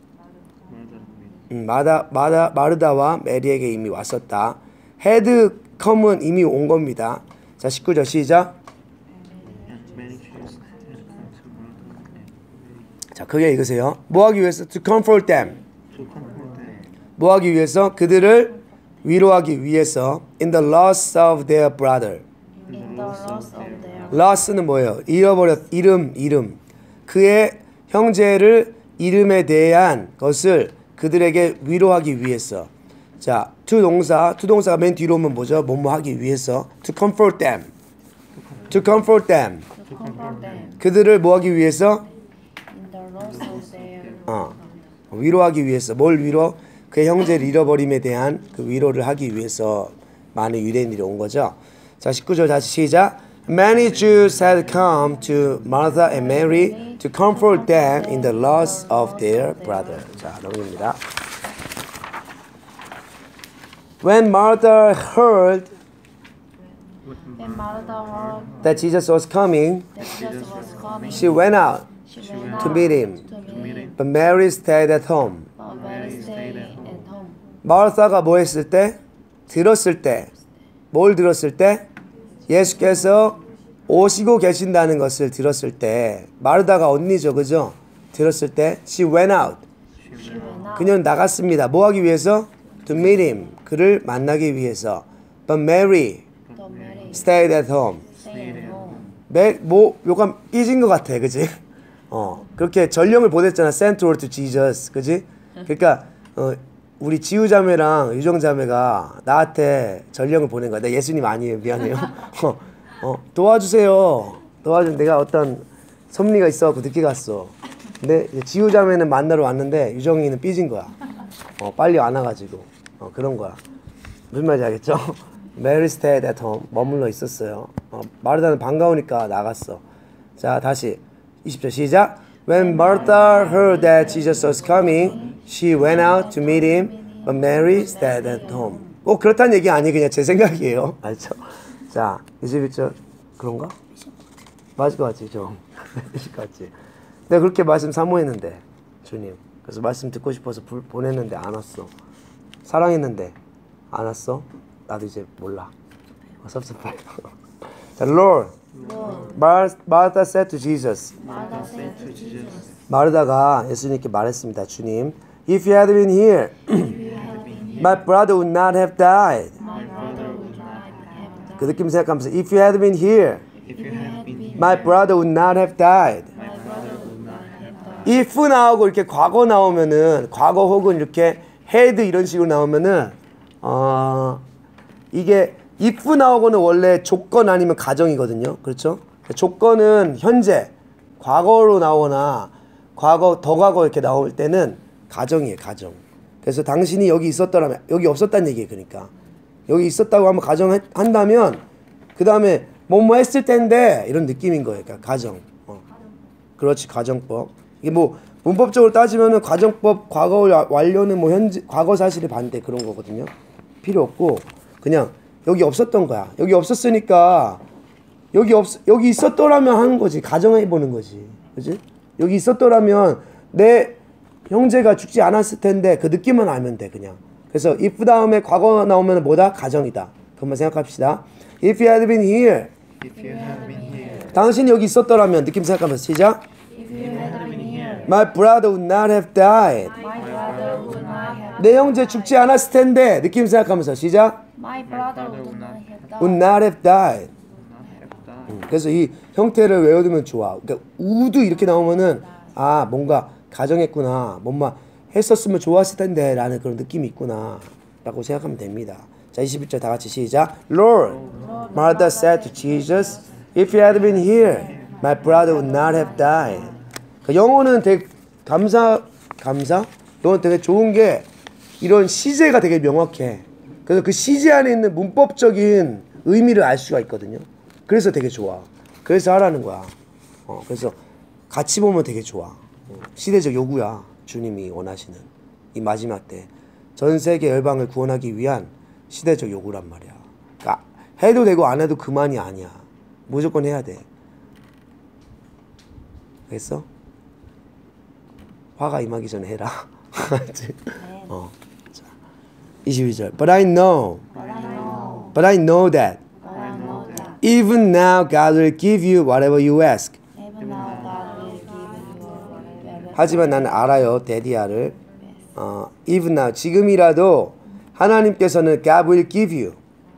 마르다와 메리에게 이미 왔었다. had come은 이미 온 겁니다. 자 19절 시작. 자 크게 읽으세요. 뭐하기 위해서? To comfort them. 뭐하기 위해서? 그들을 위로하기 위해서. In the loss of their brother. loss는 뭐예요? 잃어버렸. 이름. 그의 형제를 이름에 대한 것을 그들에게 위로하기 위해서. 자, to 동사가 맨 뒤로 오면 뭐죠? 뭐뭐 하기 위해서. To comfort them. 그들을 뭐 하기 위해서? 위로하기 위해서. 뭘 위로? 그의 형제를 잃어버림에 대한 그 위로를 하기 위해서 많은 유대인들이 온 거죠. 자, 19절 다시 시작. Many Jews had come to Martha and Mary to comfort them in the loss of their brother. 자, 넘깁니다. When Martha heard that Jesus was coming, she went out to meet him. But Mary stayed at home. 마르다가 뭐 했을 때? 들었을 때. 뭘 들었을 때? 예수께서 오시고 계신다는 것을 들었을 때. 마르다가 언니죠. 그죠? 들었을 때 she went out. 그녀는 나갔습니다. 뭐 하기 위해서? To meet him. 그를 만나기 위해서. But Mary stayed at home. 요감 삐진 것 같아. 그지? 그렇게 전령을 보냈잖아. Sent word to Jesus. 그지? 그러니까 우리 지우자매랑 유정자매가 나한테 전령을 보낸 거야. 나 예수님 아니에요. 미안해요. 도와주세요. 내가 어떤 섭리가 있어갖고 늦게 갔어. 근데 지우자매는 만나러 왔는데 유정이는 삐진 거야. 빨리 안 와가지고. 그런 거야. 무슨 말인지 알겠죠? Mary stayed at home. 머물러 있었어요. 마르다는 반가우니까 나갔어. 자, 다시 20절 시작. When Martha heard that Jesus was coming, she went out to meet him, but Mary stayed at home. 꼭 그렇다는 얘기 아니에요. 그냥 제 생각이에요. 알죠? 자, 21절 그런가? 맞을 것 같지, 좀. 맞을 것 같지. 내가 그렇게 말씀 사모했는데, 주님. 그래서 말씀 듣고 싶어서 보냈는데 안 왔어. 사랑했는데 안 왔어? 나도 이제 몰라. 섭섭해. 자, Lord. Martha said to Jesus. 마르다가 예수님께 말했습니다. 주님, if you had been here, my brother would not have died. 그 느낌 생각하면서 if you had been here, my brother would not have died. if 나오고 이렇게 과거 나오면은 과거 혹은 이렇게 had 이런 식으로 나오면은 이게 if 나오고는 원래 조건 아니면 가정이거든요. 그렇죠? 조건은 현재, 과거로 나오거나 과거, 더 과거 이렇게 나올 때는 가정이에요. 가정. 그래서 당신이 여기 있었더라면 여기 없었다는 얘기예요. 그러니까 여기 있었다고 한번 가정한다면 그 다음에 뭐뭐 했을 텐데 이런 느낌인 거예요. 그러니까 가정. 그렇지. 가정법. 이게 뭐 문법적으로 따지면은 가정법 과거 완료는 뭐 현재 과거 사실의 반대 그런 거거든요. 필요 없고 그냥 여기 없었던 거야. 여기 없었으니까 여기 있었더라면 하는 거지. 가정해 보는 거지. 그지? 여기 있었더라면 내 형제가 죽지 않았을 텐데 그 느낌만 알면 돼 그냥. 그래서 if 다음에 과거 나오면 뭐다? 가정이다. 그것만 생각합시다. If you had been here. If you had been here, 당신이 여기 있었더라면 느낌 생각하면서 시작. If you had been here, My brother would not have died. my brother would not have. 내 형제 죽지 않았을 텐데 느낌 생각하면서 시작. My brother would not have died. Would not have died. not have died. 그래서 이 형태를 외워두면 좋아. 그러니까 우도 이렇게 나오면은 아 뭔가 가정했구나. 뭔가 했었으면 좋았을 텐데 라는 그런 느낌이 있구나 라고 생각하면 됩니다. 자 21절 다 같이 시작. Lord, Martha said to Jesus, If you had been here, my brother would not have died. 그 영어는 되게 감사? 영어는 되게 좋은 게 이런 시제가 되게 명확해. 그래서 그 시제 안에 있는 문법적인 의미를 알 수가 있거든요. 그래서 되게 좋아. 그래서 하라는 거야. 그래서 같이 보면 되게 좋아. 시대적 요구야. 주님이 원하시는 이 마지막 때 전 세계 열방을 구원하기 위한 시대적 요구란 말이야. 그러니까 해도 되고 안 해도 그만이 아니야. 무조건 해야 돼. 알겠어? 화가 임하기 전에 해라. 알지? 자, 22절. But I know that even now God will give you whatever you ask. Even now God will give you whatever. 하지만 나는 알아요. 데디아를. Even now 지금이라도 하나님께서는 God will give you.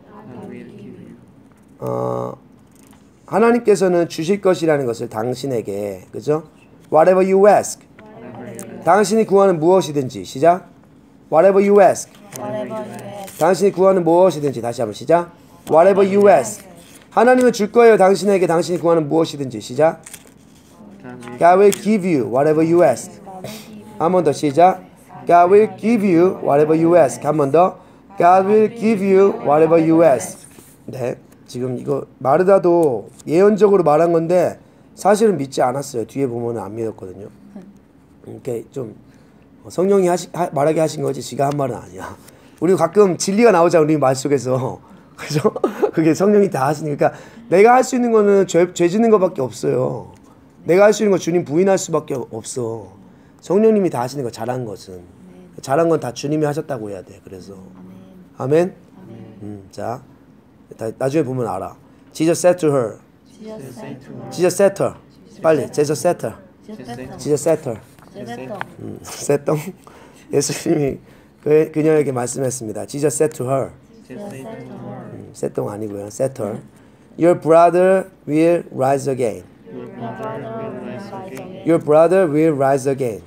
하나님께서는 주실 것이라는 것을 당신에게, 그죠? Whatever you ask. 당신이 구하는 무엇이든지. 시작. Whatever you ask. Whatever you ask. 당신이 구하는 무엇이든지. 다시 한번 시작. Whatever you ask. 하나님은 줄 거예요. 당신에게 당신이 구하는 무엇이든지. 시작. God will give you whatever you ask. 한 번 더 시작. God will give you whatever you ask. 한 번 더. God will give you whatever you ask. 네. 지금 이거 마르다도 예언적으로 말한 건데 사실은 믿지 않았어요. 뒤에 보면 안 믿었거든요. 이렇게 좀 성령이 말하게 하신 거지 지가 한 말은 아니야. 우리 가끔 진리가 나오자 우리 말 속에서. 그죠? 그게 성령이 다 하시니까 내가 할 수 있는 거는 죄 짓는 것밖에 없어요. 내가 할 수 있는 건 주님 부인할 수밖에 없어. 성령님이 다 하시는 거 잘한 것은. 잘한 건 다 주님이 하셨다고 해야 돼. 그래서 아멘. 자 나중에 보면 알아. Jesus said to her. Jesus said her. 빨리. Jesus said her. Jesus said her. 셋동. 예수님이 그녀에게 말씀했습니다. Jesus said to her. 셋동 아니고요. said her. Your brother will rise again. Your brother will rise again.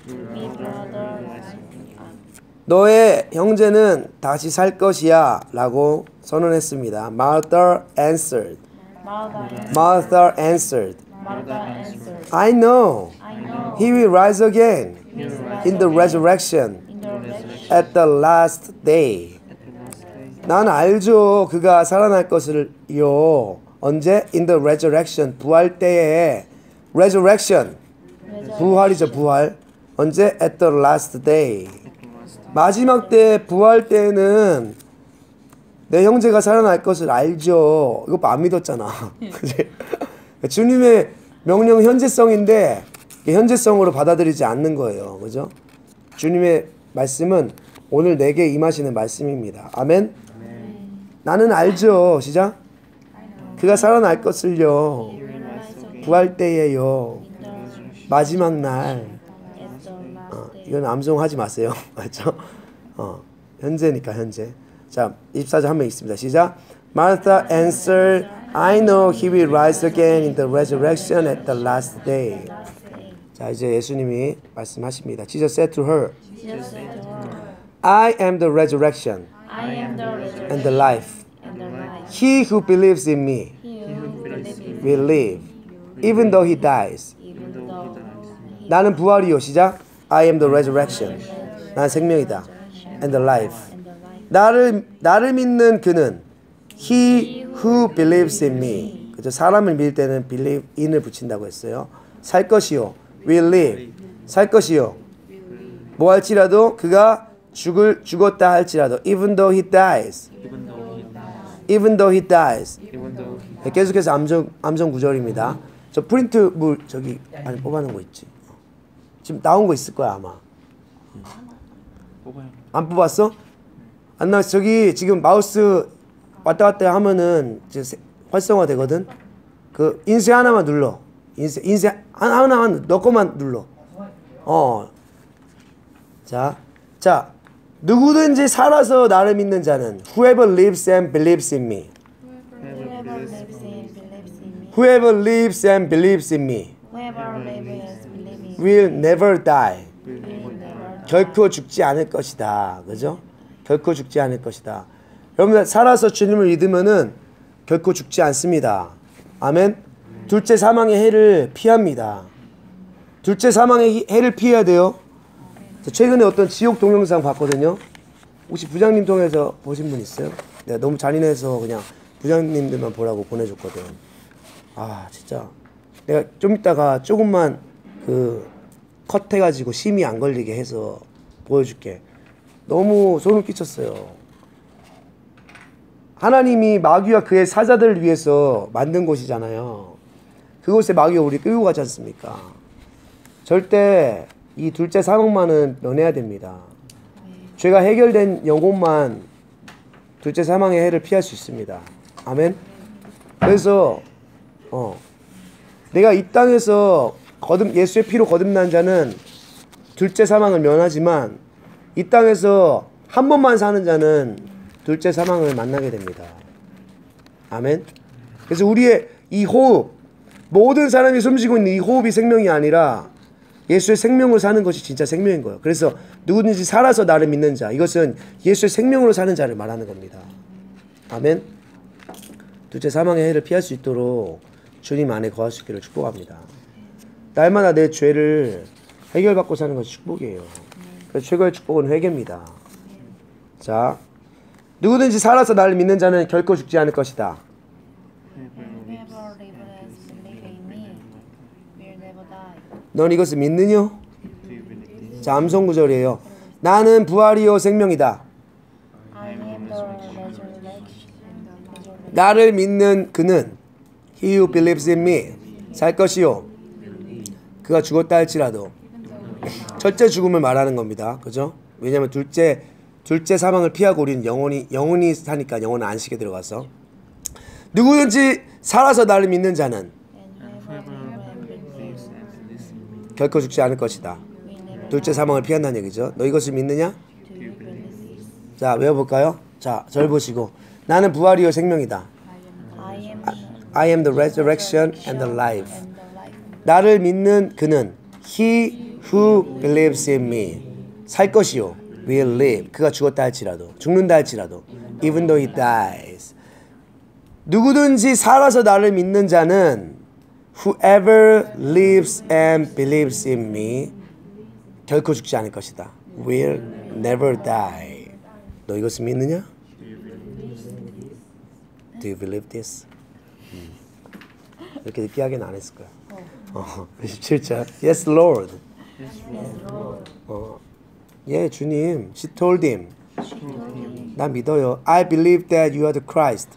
너의 형제는 다시 살 것이야 라고 선언했습니다. Martha answered. Martha answered. I know. He will rise again in the resurrection at the last day. 난 알죠. 그가 살아날 것을요. 언제? In the resurrection. 부활 때에. resurrection. 부활이죠. 부활. 언제? At the last day. 마지막 때 부활 때에는 내 형제가 살아날 것을 알죠. 이거 안 믿었잖아. 그치? 주님의 명령 현재성인데 현재성으로 받아들이지 않는 거예요. 그죠? 주님의 말씀은 오늘 내게 임하시는 말씀입니다. 아멘? 나는 알죠. 시작. 그가 살아날 것을요. 부활 때에요. 마지막 날. 이건 암송하지 마세요. 맞죠? 현재니까 현재. 자, 24절 한 명 있습니다. 시작. Martha answered, I know he will rise again in the resurrection at the last day. 자, 이제 예수님이 말씀하십니다. Jesus said to her, I am the resurrection and the life. He who believes in me will live, even though he dies. 나는 부활이요. 시작. I am the resurrection. 나는 생명이다. And the life. 나를 믿는 그는 he who believes in me. 그죠? 사람을 믿을 때는 believe in을 붙인다고 했어요. 살 것이요. will live. 살 것이요. 뭐 할지라도 그가 죽었다 할지라도 even though he dies. Even though he dies. Even though he 계속해서 암송 구절입니다. 저 프린트 물 저기 안에 뽑아놓은 거 있지. 지금 나온 거 있을 거야 아마. 뽑아요. 안 뽑았어? 안 나왔어. 저기 지금 마우스 왔다 갔다 하면은 이제 활성화 되거든. 그 인쇄 하나만 눌러. 인쇄 하나만 너 거만 눌러. 자, 누구든지 살아서 나를 믿는 자는 whoever lives and believes in me. Whoever lives and believes in me. Whoever lives and believes in me Whoever lives and believes in me will never die. will never die. 결코 죽지 않을 것이다. 그죠? 결코 죽지 않을 것이다. 여러분 살아서 주님을 믿으면은 결코 죽지 않습니다. 아멘. 둘째 사망의 해를 피합니다. 둘째 사망의 해를 피해야 돼요. 최근에 어떤 지옥 동영상 봤거든요. 혹시 부장님 통해서 보신 분 있어요? 내가 너무 잔인해서 그냥 부장님들만 보라고 보내줬거든. 아 진짜 내가 좀 이따가 조금만 그 컷해가지고 심이 안 걸리게 해서 보여줄게. 너무 소름 끼쳤어요. 하나님이 마귀와 그의 사자들을 위해서 만든 곳이잖아요. 그곳에 마귀가 우리 끌고 가지 않습니까? 절대 이 둘째 사망만은 면해야 됩니다. 죄가 해결된 영혼만 둘째 사망의 해를 피할 수 있습니다. 아멘. 그래서 내가 이 땅에서 예수의 피로 거듭난 자는 둘째 사망을 면하지만 이 땅에서 한 번만 사는 자는 둘째 사망을 만나게 됩니다. 아멘. 그래서 우리의 이 호흡, 모든 사람이 숨쉬고 있는 이 호흡이 생명이 아니라 예수의 생명으로 사는 것이 진짜 생명인 거예요. 그래서 누구든지 살아서 나를 믿는 자, 이것은 예수의 생명으로 사는 자를 말하는 겁니다. 아멘. 둘째 사망의 해를 피할 수 있도록 주님 안에 거할 수 있기를 축복합니다. 날마다 내 죄를 해결받고 사는 것이 축복이에요. 그래서 최고의 축복은 회개입니다. 자, 누구든지 살아서 나를 믿는 자는 결코 죽지 않을 것이다. Whoever lives and believes in me will never die. 넌 이것을 믿느냐? 자, 암송 구절이에요. 나는 부활이요 생명이다. I am the resurrection. 나를 믿는 그는 he who believes in me 살 것이요 그가 죽었다 할지라도 첫째 죽음을 말하는 겁니다. 그죠? 왜냐하면 둘째 사망을 피하고 우리는 영원히 사니까 영원한 안식에 들어가서 누구든지 살아서 나를 믿는 자는 결코 죽지 않을 것이다. 둘째 사망을 피한다는 얘기죠. 너 이것을 믿느냐? 자, 외워볼까요? 자, 절 보시고 나는 부활이요 생명이다. I am the resurrection and the life. 나를 믿는 그는 he who believes in me 살 것이요 will live. 그가 죽었다 할지라도 죽는다 할지라도 even though he dies. 누구든지 살아서 나를 믿는 자는 whoever lives and believes in me 결코 죽지 않을 것이다. will never die. 너 이것을 믿느냐? Do you believe this? 이렇게 느끼하게는 안 했을 거야. 27절. Yes, Lord. 예, 주님. She told him. 나 믿어요. I believe that you are the Christ.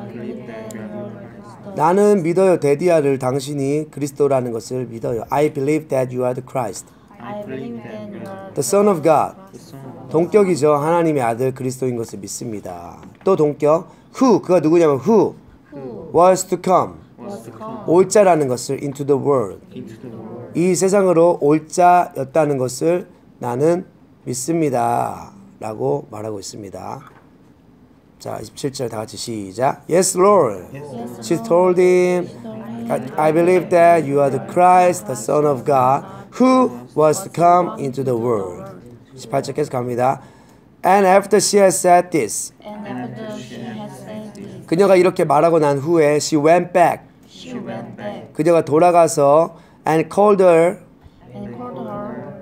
나는 믿어요. 데디아를 당신이 그리스도라는 것을 믿어요. I believe that you are the Christ. I believe that you are The Son of God. 동격이죠. 하나님의 아들 그리스도인 것을 믿습니다. 또 동격. Who. 그가 누구냐면 who was to come. 올 자라는 것을 into the world. 이 세상으로 올 자였다는 것을 나는 믿습니다. 라고 말하고 있습니다. 자, 27절 다 같이 시작. Yes, Lord. She told him, I believe that you are the Christ, the Son of God, who was to come into the world. 18절 계속 갑니다. And after she had said this, and after she had said this, 그녀가 이렇게 말하고 난 후에 she went back. she went back 그녀가 돌아가서 and called her and called her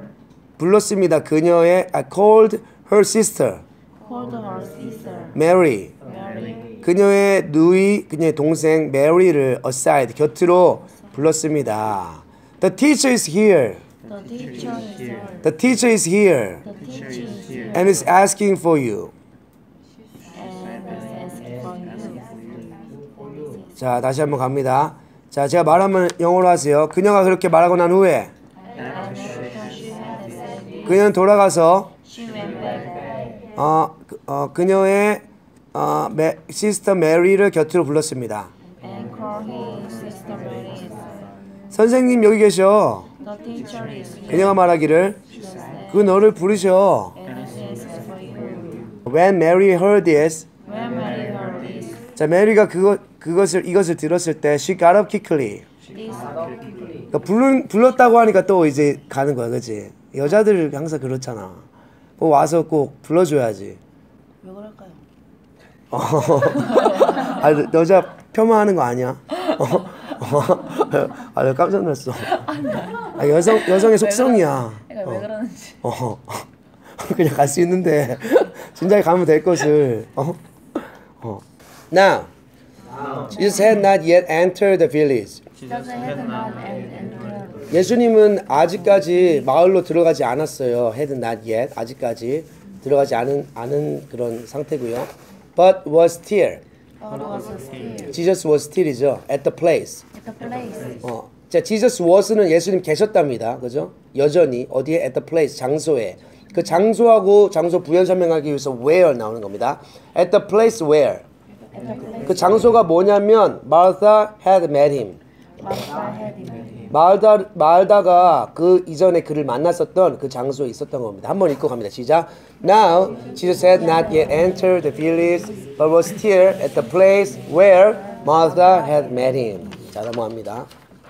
called her sister Mary. Mary. 그녀의 그녀의 동생 메리를 aside 곁으로 불렀습니다. The teacher is here. The teacher is here. The teacher is here The teacher is here and is asking for you. and is asking for you. 자, 다시 한번 갑니다. 자, 제가 말하면 영어로 하세요. 그녀가 그렇게 말하고 난 후에 그녀는 돌아가서 그녀의 시스터 메리를 곁으로 불렀습니다. and call his sister Mary. 선생님 여기 계셔. The teacher is here. 그녀가 말하기를 그 너를 부르셔. And he says for you. When Mary heard this, When Mary heard this, 자 메리가 이것을 들었을 때 she got up quickly. this 그러니까 불렀다고 하니까 또 이제 가는 거야, 그렇지? 여자들 항상 그렇잖아. 꼭 와서 꼭 불러줘야지. 왜 그럴까요? 아, 여자 폄하하는 거 아니야? 아, 내가 깜짝 놀랐어. 아, 여성의 속성이야. 그러니까 왜 그러는지. 그냥 갈 수 있는데 진작에 가면 될 것을. Now, Jesus had not yet entered the village. Jesus had not entered. 예수님은 아직까지 마을로 들어가지 않았어요. Had not yet. 아직까지 들어가지 않은 그런 상태고요. But was still. But was still Jesus was still이죠. At the place. at the place. 자, Jesus was는 예수님 계셨답니다. 그죠? 여전히 어디에? At the place. 장소에. 그 장소하고 장소 부연 설명하기 위해서 where 나오는 겁니다. At the place where. At the place. 그 장소가 뭐냐면 Martha had met him. Martha had him. 말다가 그 이전에 그를 만났었던 그 장소에 있었던 겁니다. 한번 읽고 갑니다. 시작. Now Jesus had not yet entered the village, but was still at the place where Martha had met him. 자, 넘어갑니다.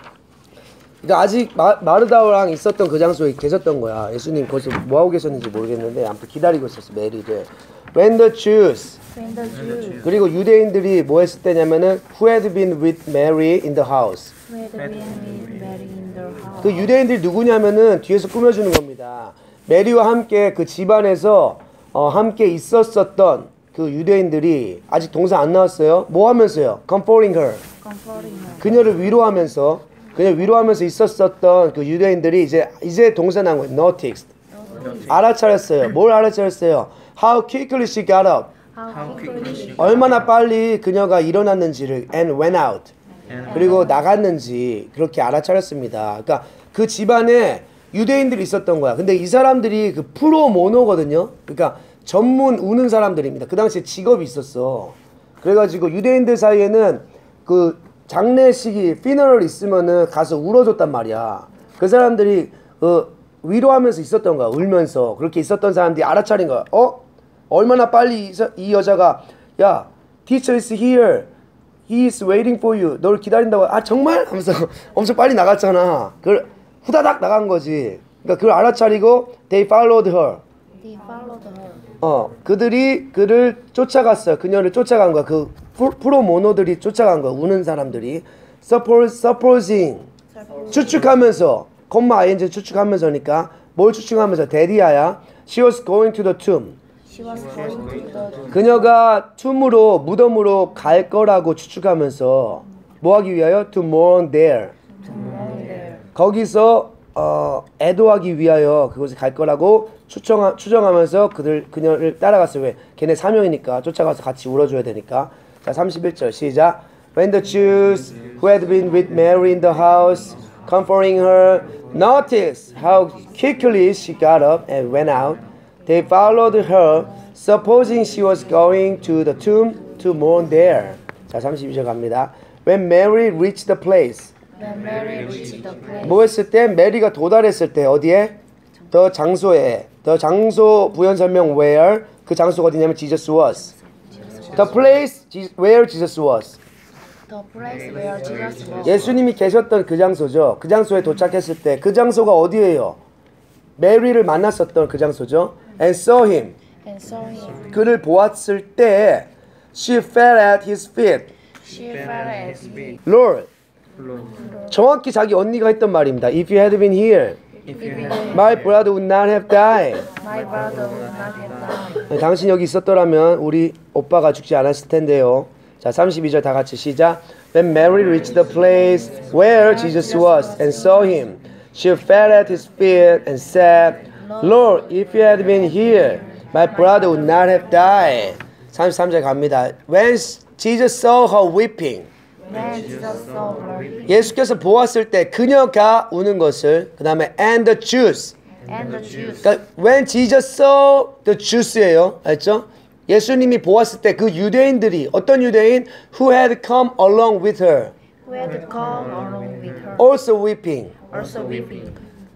그러니까 아직 마르다랑 있었던 그 장소에 계셨던 거야. 예수님 거기서 뭐 하고 계셨는지 모르겠는데 아무튼 기다리고 있었어, 메리를. When the Jews When the Jews 그리고 유대인들이 뭐 했을 때냐면은 who had been with Mary in the house. who had been with Mary in their house. 그 유대인들이 누구냐면은 뒤에서 꾸며주는 겁니다. 메리와 함께 그 집안에서 함께 있었었던 그 유대인들이 아직 동사 안 나왔어요. 뭐 하면서요? Comforting her. Comforting her. 그녀를 위로하면서 있었었던 그 유대인들이 이제 동사 나온 거예요. Noticed. 알아차렸어요. 뭘 알아차렸어요? How quickly she got up. How quickly she 얼마나 빨리 그녀가 일어났는지를 and went out. 그리고 나갔는지 그렇게 알아차렸습니다. 그러니까 그 집안에 유대인들이 있었던 거야. 근데 이 사람들이 그 프로모노거든요. 그러니까 전문 우는 사람들입니다. 그 당시에 직업이 있었어. 그래가지고 유대인들 사이에는 그 장례식이 피너럴 있으면은 가서 울어줬단 말이야. 그 사람들이 위로하면서 있었던 거야. 울면서 그렇게 있었던 사람들이 알아차린 거야. 얼마나 빨리 이 여자가 야, teacher is here. He is waiting for you. 너를 기다린다고. 아 정말? 하면서 엄청 빨리 나갔잖아. 그걸 후다닥 나간 거지. 그러니까 그걸 알아차리고 they followed her. They followed her. 그들이 그를 쫓아갔어요. 그녀를 쫓아간 거야. 그 프로모노들이 쫓아간 거야. 우는 사람들이. supposing. 추측하면서. 콤마 ing 추측하면서니까. 뭘 추측하면서? 데리아야. She was going to the tomb. She was going to the 그녀가 무덤으로 갈 거라고 추측하면서 뭐 하기 위하여? To mourn there. 거기서 애도하기 위하여 그곳에 갈 거라고 추정하면서 그녀를 따라갔어요. 왜? 걔네 사명이니까 쫓아가서 같이 울어줘야 되니까. 자, 31절 시작. When the Jews who had been with Mary in the house, comforting her, noticed how quickly she got up and went out, they followed her, supposing she was going to the tomb to mourn there. 자, 32절 갑니다. When Mary reached the place. When Mary reached the place. 뭐 했을 때? 메리가 도달했을 때 어디에? 더 장소에. 더 장소 부연 설명 where. 그 장소가 어디냐면 Jesus was. The place where Jesus was. The place where Jesus was. 예수님이 계셨던 그 장소죠. 그 장소에 도착했을 때 그 장소가 어디예요? 메리를 만났었던 그 장소죠. And saw him. And saw him. 그를 보았을 때 she fell at his feet. She fell at his feet. Lord. 정확히 자기 언니가 했던 말입니다. If you had been here, my brother would not have died. My brother would not have died. 당신 여기 있었더라면 우리 오빠가 죽지 않았을 텐데요. 자, 32절 다 같이 시작. When Mary reached the place where Jesus was and saw him, she fell at his feet and said, Lord, if you had been here, my brother would not have died. 33절 갑니다. When Jesus saw her weeping. When Jesus saw her 예수께서 보았을 때 그녀가 우는 것을 그 다음에 and the Jews and the Jews 그러니까 when Jesus saw the Jews예요. 알죠? 예수님이 보았을 때 그 유대인들이 어떤 유대인 who had come along with her who had come along with her also weeping also weeping.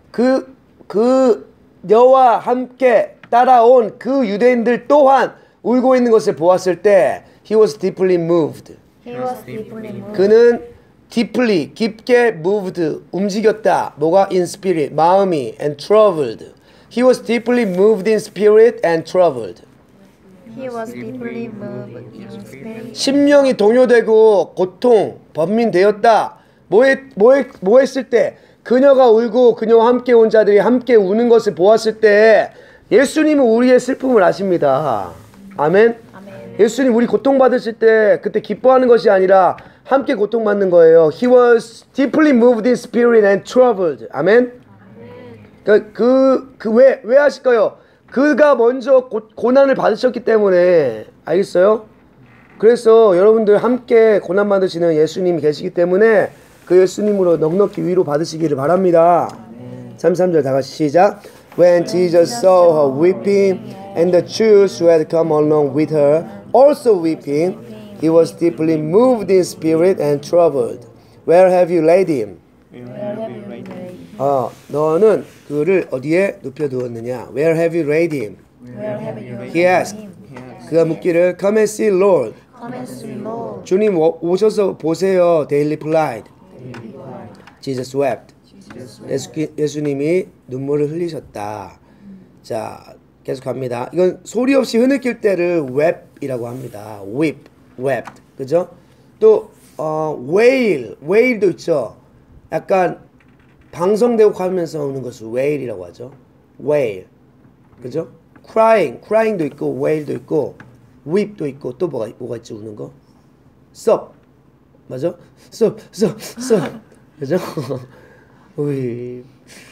그 여와 함께 따라온 그 유대인들 또한 울고 있는 것을 보았을 때 he was deeply moved. He was deeply moved. 그는 deeply 깊게 moved 움직였다. 뭐가 in spirit 마음이 and troubled. He was deeply moved in spirit and troubled. He was deeply moved in spirit. 심령이 동요되고 고통 번민되었다. 뭐 했을 때 그녀가 울고 그녀와 함께 온 자들이 함께 우는 것을 보았을 때 예수님은 우리의 슬픔을 아십니다. 아멘. 아멘. 예수님 우리 고통받으실 때 그때 기뻐하는 것이 아니라 함께 고통받는 거예요. He was deeply moved in spirit and troubled. 아멘. 그러니까 왜 하실까요? 그가 먼저 고난을 받으셨기 때문에 알겠어요? 그래서 여러분들 함께 고난 받으시는 예수님이 계시기 때문에 그 예수님으로 넉넉히 위로 받으시기를 바랍니다. 33절 다 같이 시작. When Jesus saw her weeping and the Jews who had come along with her also weeping, he was deeply moved in spirit and troubled. Where have you laid him? 너는 그를 어디에 눕혀두었느냐? Where have you laid him? Where have you laid He asked. him? 그가 묻기를 Come and see, Lord. Come and see, Lord. 주님 오셔서 보세요. They replied. Jesus wept. 예수님이 눈물을 흘리셨다. 자, 계속합니다. 이건 소리 없이 흐느낄 때를 wep이라고 합니다. wept. 그죠? 또 wail도 있죠. 약간 방송되고 하면서 우는 것을 wail이라고 하죠. wail. 그죠? crying도 있고 wail도 있고 weep도 있고 또 뭐가 있지 우는 거? sob. 맞아? sob. 그죠? weep.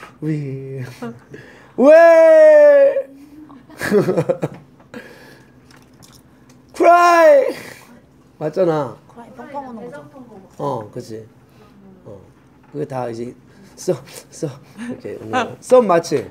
wail. cry. 맞잖아. 뻥뻥 하는 거죠. 그치. 그게 다 이제 이렇게 썸 맞지?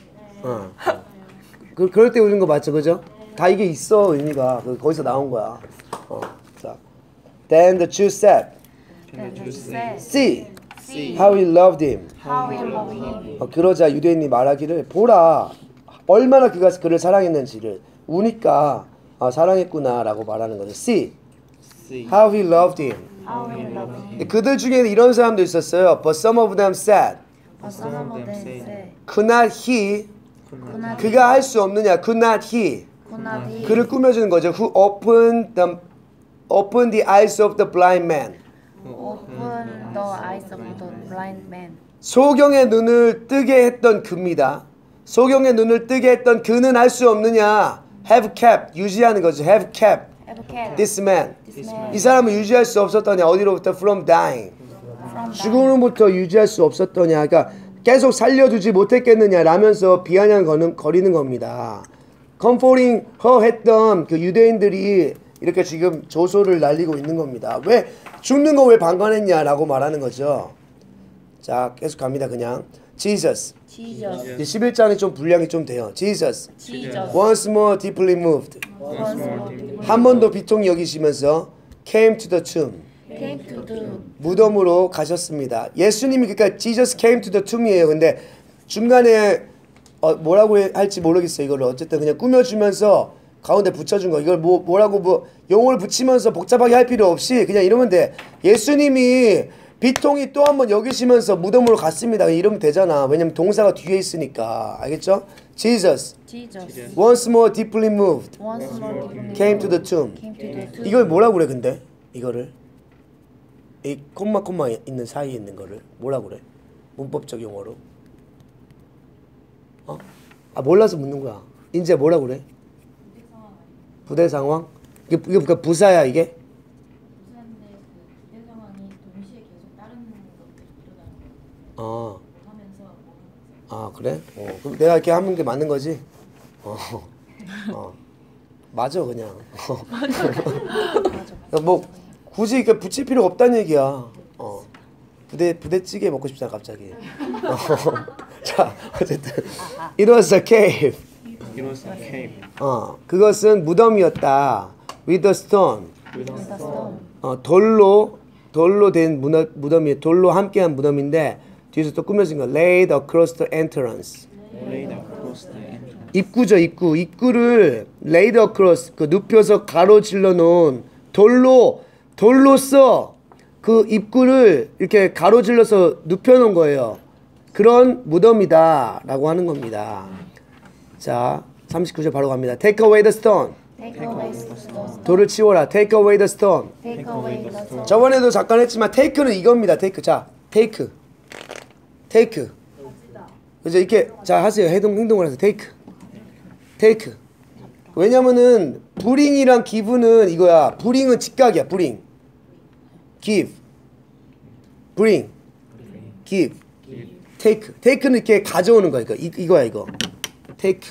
그럴 때 우는 거 맞죠, 그죠? 다 이게 있어 의미가 거기서 나온 거야. 자, then the Jews said, see how he loved him. How we love him. 그러자 유대인이 말하기를 보라 얼마나 그가 그를 사랑했는지를 우니까 사랑했구나라고 말하는 거죠. See how he loved him. How we love him. 그들 중에는 이런 사람도 있었어요. But some of them said, But some of them say, could not he could 그가 할 수 없느냐? Could not he not he 그를 꾸며주는 거죠. Who opened the eyes of the blind man. open the eyes of the blind man. 소경의 눈을 뜨게 했던 그입니다. 소경의 눈을 뜨게 했던 그는 할 수 없느냐? Have kept 유지하는 거죠. Have kept Have kept this man. this man 이 사람을 유지할 수 없었더냐? 어디로부터? From dying. from 죽음으로부터 유지할 수 없었더냐? 그러니까 계속 살려두지 못했겠느냐라면서 비아냥 거리는 겁니다. Comforting her 했던 그 유대인들이 이렇게 지금 조소를 날리고 있는 겁니다. 왜 죽는 거 왜 방관했냐라고 말하는 거죠. 자, 계속 갑니다. 그냥 Jesus. Jesus. 이제 11장이 좀 분량이 좀 돼요. Jesus. Jesus. Once more deeply moved. 한 번 더 비통히 여기시면서 came to the tomb. Came to the 무덤으로 가셨습니다. 예수님이 그러니까 Jesus came to the tomb이에요. 근데 중간에 뭐라고 할지 모르겠어요. 이거를 어쨌든 그냥 꾸며주면서 가운데 붙여준 거. 이걸 뭐라고 용어를 붙이면서 복잡하게 할 필요 없이 그냥 이러면 돼. 예수님이 비통히 또 한 번 여기시면서 무덤으로 갔습니다. 이러면 되잖아. 왜냐면 동사가 뒤에 있으니까. 알겠죠? Jesus. Jesus. Once more deeply moved. Once more deeply Came to the tomb. came to the tomb. 이걸 뭐라고 그래 근데? 이거를 이 콤마 있는 사이에 있는 거를 뭐라고 그래? 문법적 용어로 몰라서 묻는 거야. 이제 뭐라고 그래? 부대 상황? 이게 그러니까 부사야 이게? 부사인데 그 기대 상황이 동시에 계속 다른 것들이 일어나는 거예요. 하면서 그래? 그럼 내가 이렇게 하는 게 맞는 거지? 맞아 그냥. 뭐 굳이 이렇게 붙일 필요가 없다는 얘기야. 부대찌개 먹고 싶잖아 갑자기. 자 어쨌든 it was a cave. It was a cave. 그것은 무덤이었다. with a stone. With a stone. 돌로 된 무덤이 돌로 함께한 무덤인데 뒤에서 또 꾸며진 거 laid across the entrance. Laid across the entrance. 입구죠 입구. 입구를 laid across 그 눕혀서 가로질러 놓은 돌로써 그 입구를 이렇게 가로질러서 눕혀 놓은 거예요. 그런 무덤이다라고 하는 겁니다. 자 39절 바로 갑니다. Take away the stone. Take away the stone. 돌을 치워라. Take away the stone. Take away the stone. 저번에도 잠깐 했지만 take는 이겁니다. take. 자, take. 그래서 이렇게 자 하세요. 행동을 하세요. take. 왜냐면은 bring이랑 give는 이거야. bring은 직각이야. bring. give. bring. give. take는 이렇게 가져오는 거야. 이거야 이거. take.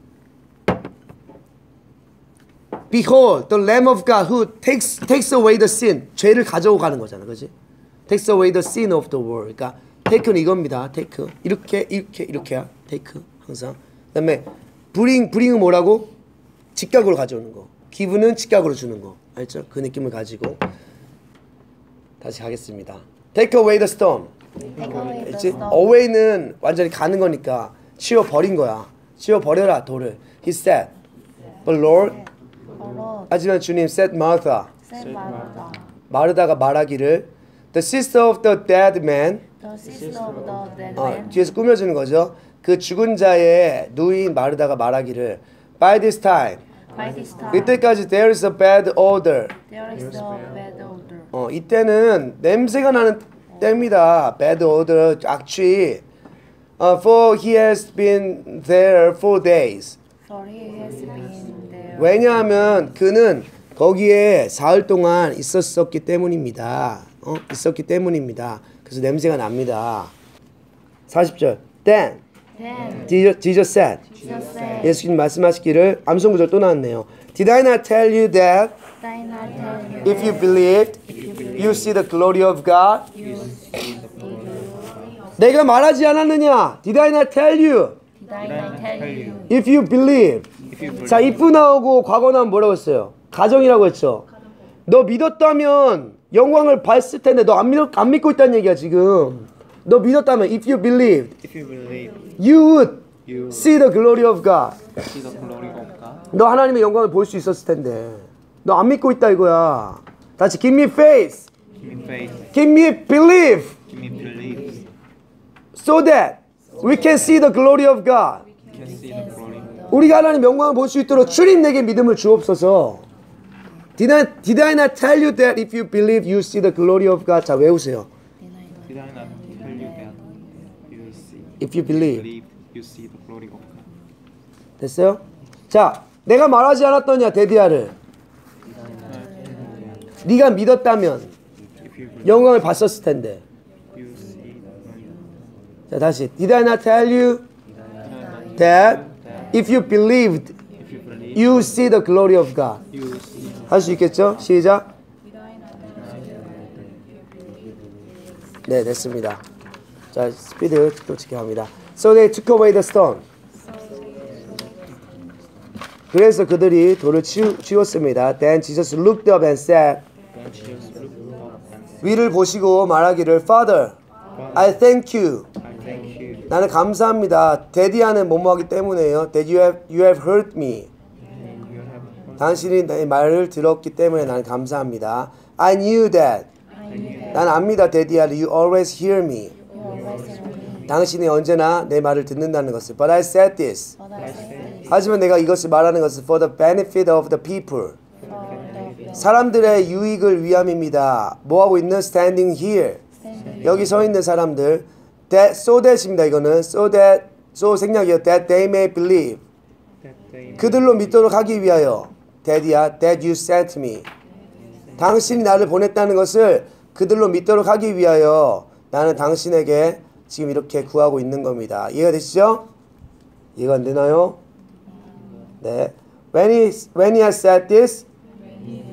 Behold, the Lamb of God who takes away the sin. 죄를 가져오 가는 거잖아, 그렇지? Takes away the sin of the world. 그러니까 take는 이겁니다. take. 이렇게야. take 항상. 그다음에 bring은 뭐라고? 직각으로 가져오는 거. give는 직각으로 주는 거. 알죠? 그 느낌을 가지고 다시 가겠습니다. Take away the stone. Take away the 그렇지? stone. away는 완전히 가는 거니까 치워 버린 거야. 치워 버려라 돌을. He said, but Lord. Lord, 하지만 주님 said Martha. said Martha, 마르다가 말하기를 the sister of the dead man. the sister of the dead man. 뒤에서 꾸며주는 거죠. 그 죽은 자의 누이인 마르다가 말하기를 by this time. By this time, 이때까지 there is a bad odor. there is a bad odor. 이때는 냄새가 나는 때입니다. bad odor 악취. For he has been there 4 days. For he has been there. 왜냐하면 그는 거기에 사흘 동안 있었기 때문입니다. 있었기 때문입니다. 그래서 냄새가 납니다. 40절. Then Then Jesus said. Jesus said, 예수님 말씀하시기를 암송 구절 또 나왔네요. Did I not tell you that Did I not tell you if you believed, you see the glory of God? 내가 말하지 않았느냐? Did I not tell you? Did I not tell you? If you believe. 자, if 나오고 과거 나오면 뭐라고 했어요? 가정이라고 했죠. 너 믿었다면 영광을 봤을 텐데 너 안 믿고 있다는 얘기야 지금. 너 믿었다면 if you believed, If you believe, you would you see the glory of God. see the glory of God. 너 하나님의 영광을 볼 수 있었을 텐데 너 안 믿고 있다 이거야. 다시 give me faith, Give me faith. give me belief, Give me belief. so that we can see the glory of God. You can see the glory of God. 우리가 하나님 영광을 볼 수 있도록 주님 내게 믿음을 주옵소서. Did I not tell you that if you believe you see the glory of God? 자 외우세요. Did I not tell you that you see, If you believe. you see the glory of God? 됐어요? 자 내가 말하지 않았더냐 데디아를. 네가 믿었다면 If you believe, 영광을 봤었을 텐데. you see the glory of God. 자 다시 Did I not tell you that if you believed If you believe, you see the glory of God? you see. 할 수 있겠죠? 시작. 네 됐습니다. 자 스피드 또 지켜갑니다. So they took away the stone. 그래서 그들이 돌을 치웠습니다. Then Jesus looked up and said. Then Jesus looked up and said, 위를 보시고 말하기를 Father, I thank you. I thank you. 나는 감사합니다. 데디아는 뭐뭐하기 때문에요. That you have heard me. And you have 당신이 내 말을 들었기 때문에 나는 감사합니다. I knew that. 난 압니다, 데디아를. You always hear me. 당신이 언제나 내 말을 듣는다는 것을. But I said this. But I said this 하지만 내가 이것을 말하는 것은 for the benefit of the people. for the people 사람들의 유익을 위함입니다. 뭐하고 있는? Standing here. standing 여기 서 있는 사람들. That, so that입니다. 이거는 so that, so 생략이요. That they may believe. that they 그들로 믿도록 하기 위하여. Daddy야, that you sent me. 당신이 나를 보냈다는 것을 그들로 믿도록 하기 위하여 나는 당신에게 지금 이렇게 구하고 있는 겁니다. 이해가 되시죠? 이해가 안 되나요? 네. When he has said this,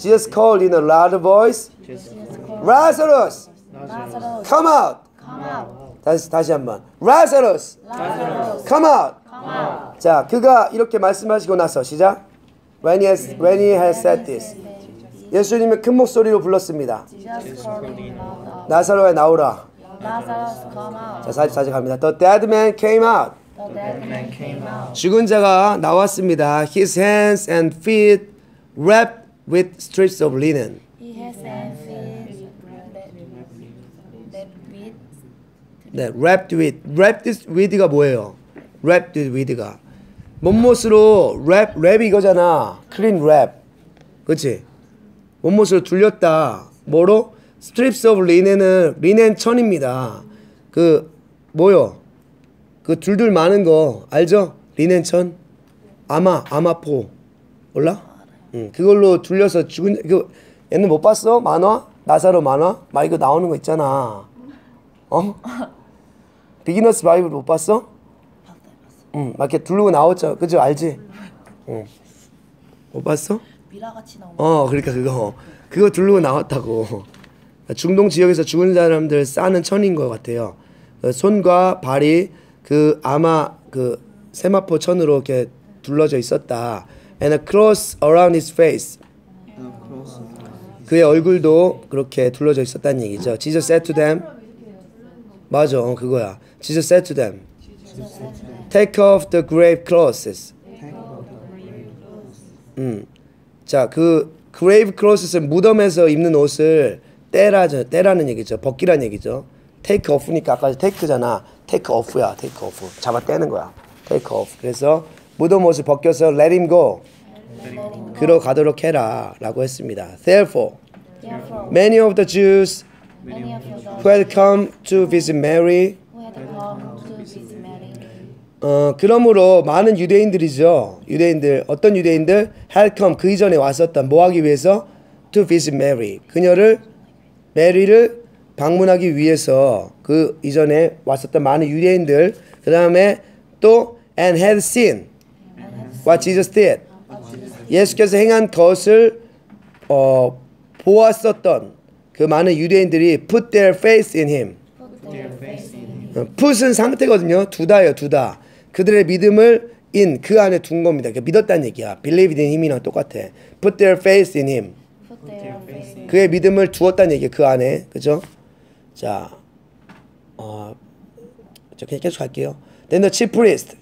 Jesus called in a loud voice, Lazarus, Lazarus, come out. come out. 다시 한번. Lazarus, Lazarus, come out. come out. 자, 그가 이렇게 말씀하시고 나서 시작. When he has said this, 예수님이 큰 목소리로 불렀습니다. Jesus called him out. 나사로야 나오라. Lazarus, come out. 자, 44절 갑니다. The dead man came out. The dead man came out. 죽은 자가 나왔습니다. His hands and feet wrapped with strips of linen. He has and feet that with 네, wrapped with가 뭐예요? wrapped with가 못못으로 랩 이거잖아. clean wrap. 그렇지? 못못으로 둘렸다. 뭐로? strips of linen은 리넨 천입니다. 그 뭐요? 그 둘둘 많은 거 알죠? 리넨 천. 아마포 몰라? 그걸로 둘려서 죽은 그 얘는 못 봤어? 만화? 나사로 만화? 막 이거 나오는 거 있잖아. 어? 비기너스 바이블 못 봤어? 막 이렇게 두르고 나왔죠. 그죠? 알지? 못 봤어? 미라같이 나오는. 그러니까 그거 두르고 나왔다고. 중동 지역에서 죽은 사람들 싸는 천인 것 같아요. 손과 발이 아마 세마포 천으로 이렇게 둘러져 있었다. And a cross around his face. 그의 얼굴도 그렇게 둘러져 있었다는 얘기죠. Jesus said to them. 맞아, 그거야. Jesus said to them. Take off the grave clothes. 자, 그 grave clothes는 무덤에서 입는 옷을 떼라는 얘기죠. 벗기란 얘기죠. take off니까 아까 take잖아. take off야. take off. 잡아 떼는 거야. take off. 그래서 무덤 옷을 벗겨서 let him go. 그로 가도록 해라 라고 했습니다. Therefore, many of the Jews Many of you who had come to visit Mary who had come to visit Mary. 그러므로 많은 유대인들이죠. 유대인들 어떤 유대인들 had come 그 이전에 왔었던 뭐 하기 위해서 to visit Mary 메리를 방문하기 위해서 그 이전에 왔었던 많은 유대인들 그 다음에 또 and had seen what Jesus did 예수께서 행한 것을 보았었던 그 많은 유대인들이 put their faith in him. put은 상태거든요. 두다예요. 두다. 그들의 믿음을 in 그 안에 둔 겁니다. 그러니까 믿었다는 얘기야. believed in him이랑 똑같아. put their faith in him. Put their faith in 그의 믿음을 두었다는 얘기야. 그 안에. 그죠? 자, 저 그냥 계속 갈게요. Then the chief priest.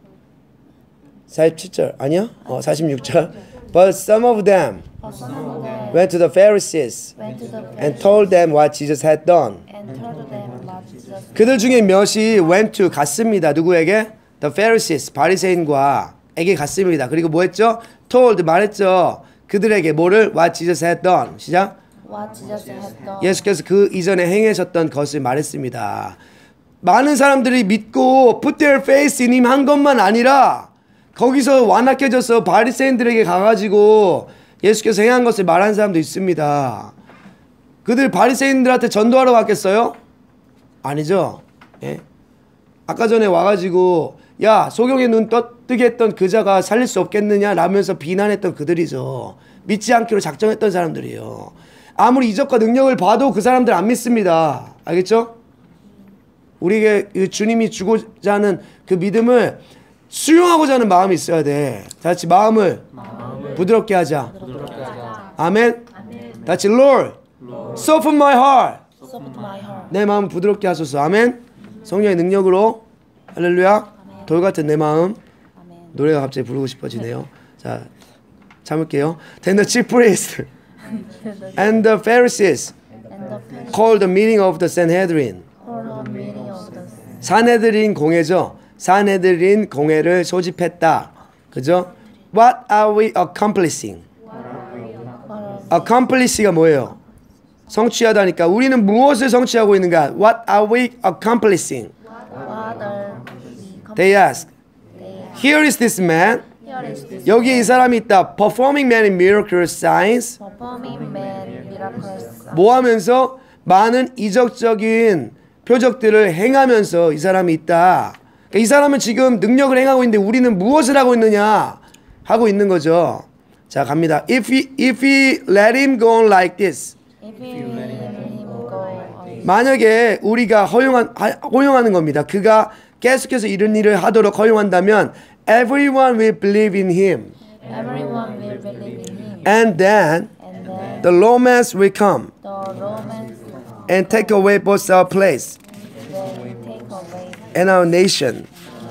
47절 아니야? 46절. But some of them went to the Pharisees went to the and told them what Jesus had done. and told them what Jesus 그들 중에 몇이 went to 갔습니다. 누구에게? The Pharisees 바리새인과 에게 갔습니다. 그리고 뭐 했죠? told 말했죠. 그들에게 뭐를? What Jesus had done. 시작. what Jesus had done. 예수께서 그 이전에 행하셨던 것을 말했습니다. 많은 사람들이 믿고 put their faith in him 한 것만 아니라 거기서 완악해져서 바리새인들에게 가가지고 예수께서 행한 것을 말한 사람도 있습니다. 그들 바리새인들한테 전도하러 갔겠어요? 아니죠. 예? 아까 전에 와가지고 야 소경의 눈 떠뜨게 했던 그자가 살릴 수 없겠느냐 라면서 비난했던 그들이죠. 믿지 않기로 작정했던 사람들이에요. 아무리 이적과 능력을 봐도 그 사람들 안 믿습니다. 알겠죠? 우리에게 주님이 주고자 하는 그 믿음을 수용하고자 하는 마음이 있어야 돼. 다 같이 마음을 부드럽게 하자. 아멘. 다 같이 Lord, soften my heart. Soft my heart. 내 마음 부드럽게 하소서. 아멘. 성령의 능력으로 할렐루야. 돌 같은 내 마음. 노래가 갑자기 부르고 싶어지네요. 자, 참을게요. Then the chief priests and the Pharisees And the Pharisees called the meeting of the Sanhedrin. called a meeting of the 산헤드린 공회죠. 산헤드린 공회를 소집했다. 그죠? What are we accomplishing? accomplish가 뭐예요? 성취하다니까 우리는 무엇을 성취하고 있는가? What are we accomplishing? What are we They ask. Here is this man. Here is this 여기에 이 사람이 있다. Performing many miracles, signs. performing many miracles. 뭐 하면서 많은 이적적인 표적들을 행하면서 이 사람이 있다. 그러니까 이 사람은 지금 능력을 행하고 있는데 우리는 무엇을 하고 있느냐? 하고 있는 거죠. 자, 갑니다. If we let him go on like this. If we let him go on, 만약에 우리가 허용하는 겁니다. 그가 계속해서 이런 일을 하도록 허용한다면 everyone will believe in him. everyone will believe in him. And then And then the Romans will come the Romans and take away both our place will take away and our nation.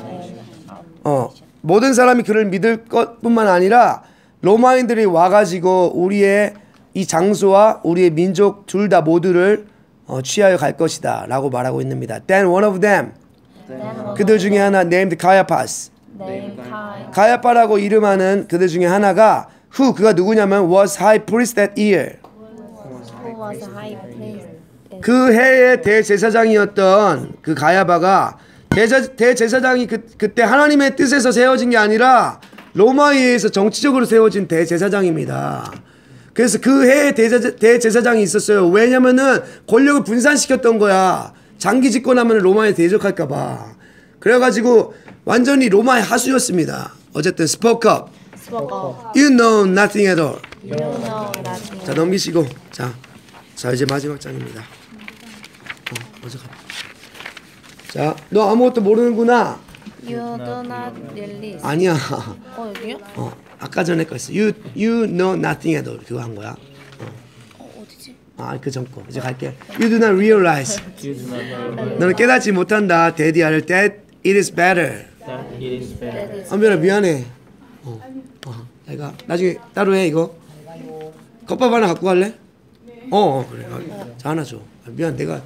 모든 사람이 그를 믿을 것뿐만 아니라 로마인들이 와가지고 우리의 이 장소와 우리의 민족 둘 다 모두를 취하여 갈 것이다 라고 말하고 있습니다. Then one of them, 그들 중에 하나 named Caiaphas, name Kai, 가야파라고 이름하는 그들 중에 하나가 그가 누구냐면 was high priest that year. who was high priest. 그 해의 대제사장이었던 그 가야바가 대제사장이 그때 하나님의 뜻에서 세워진 게 아니라 로마에 의해서 정치적으로 세워진 대제사장입니다. 그래서 그 해에 대제사장이 있었어요. 왜냐면은 권력을 분산시켰던 거야. 장기 집권하면 로마에 대적할까 봐. 그래가지고 완전히 로마의 하수였습니다. 어쨌든 spoke up. Spoke up. You know nothing at all. You know nothing. 자, 넘기시고. 자 이제 마지막 장입니다. 먼저 가. 자, 너 아무것도 모르는구나. You do not release. 아니야. 여기요? 아까 전에 거 있어. You know nothing at all. 그거 한 거야. 어디지? 그 전 거. 이제 갈게. You do not realize. 너는 깨닫지 못한다. 데디아를 that it is better. That it is better. 안별아 미안해. 내가 나중에 따로 해 이거. 컵밥 하나 갖고 갈래? 그래. 자 하나 줘. 미안 내가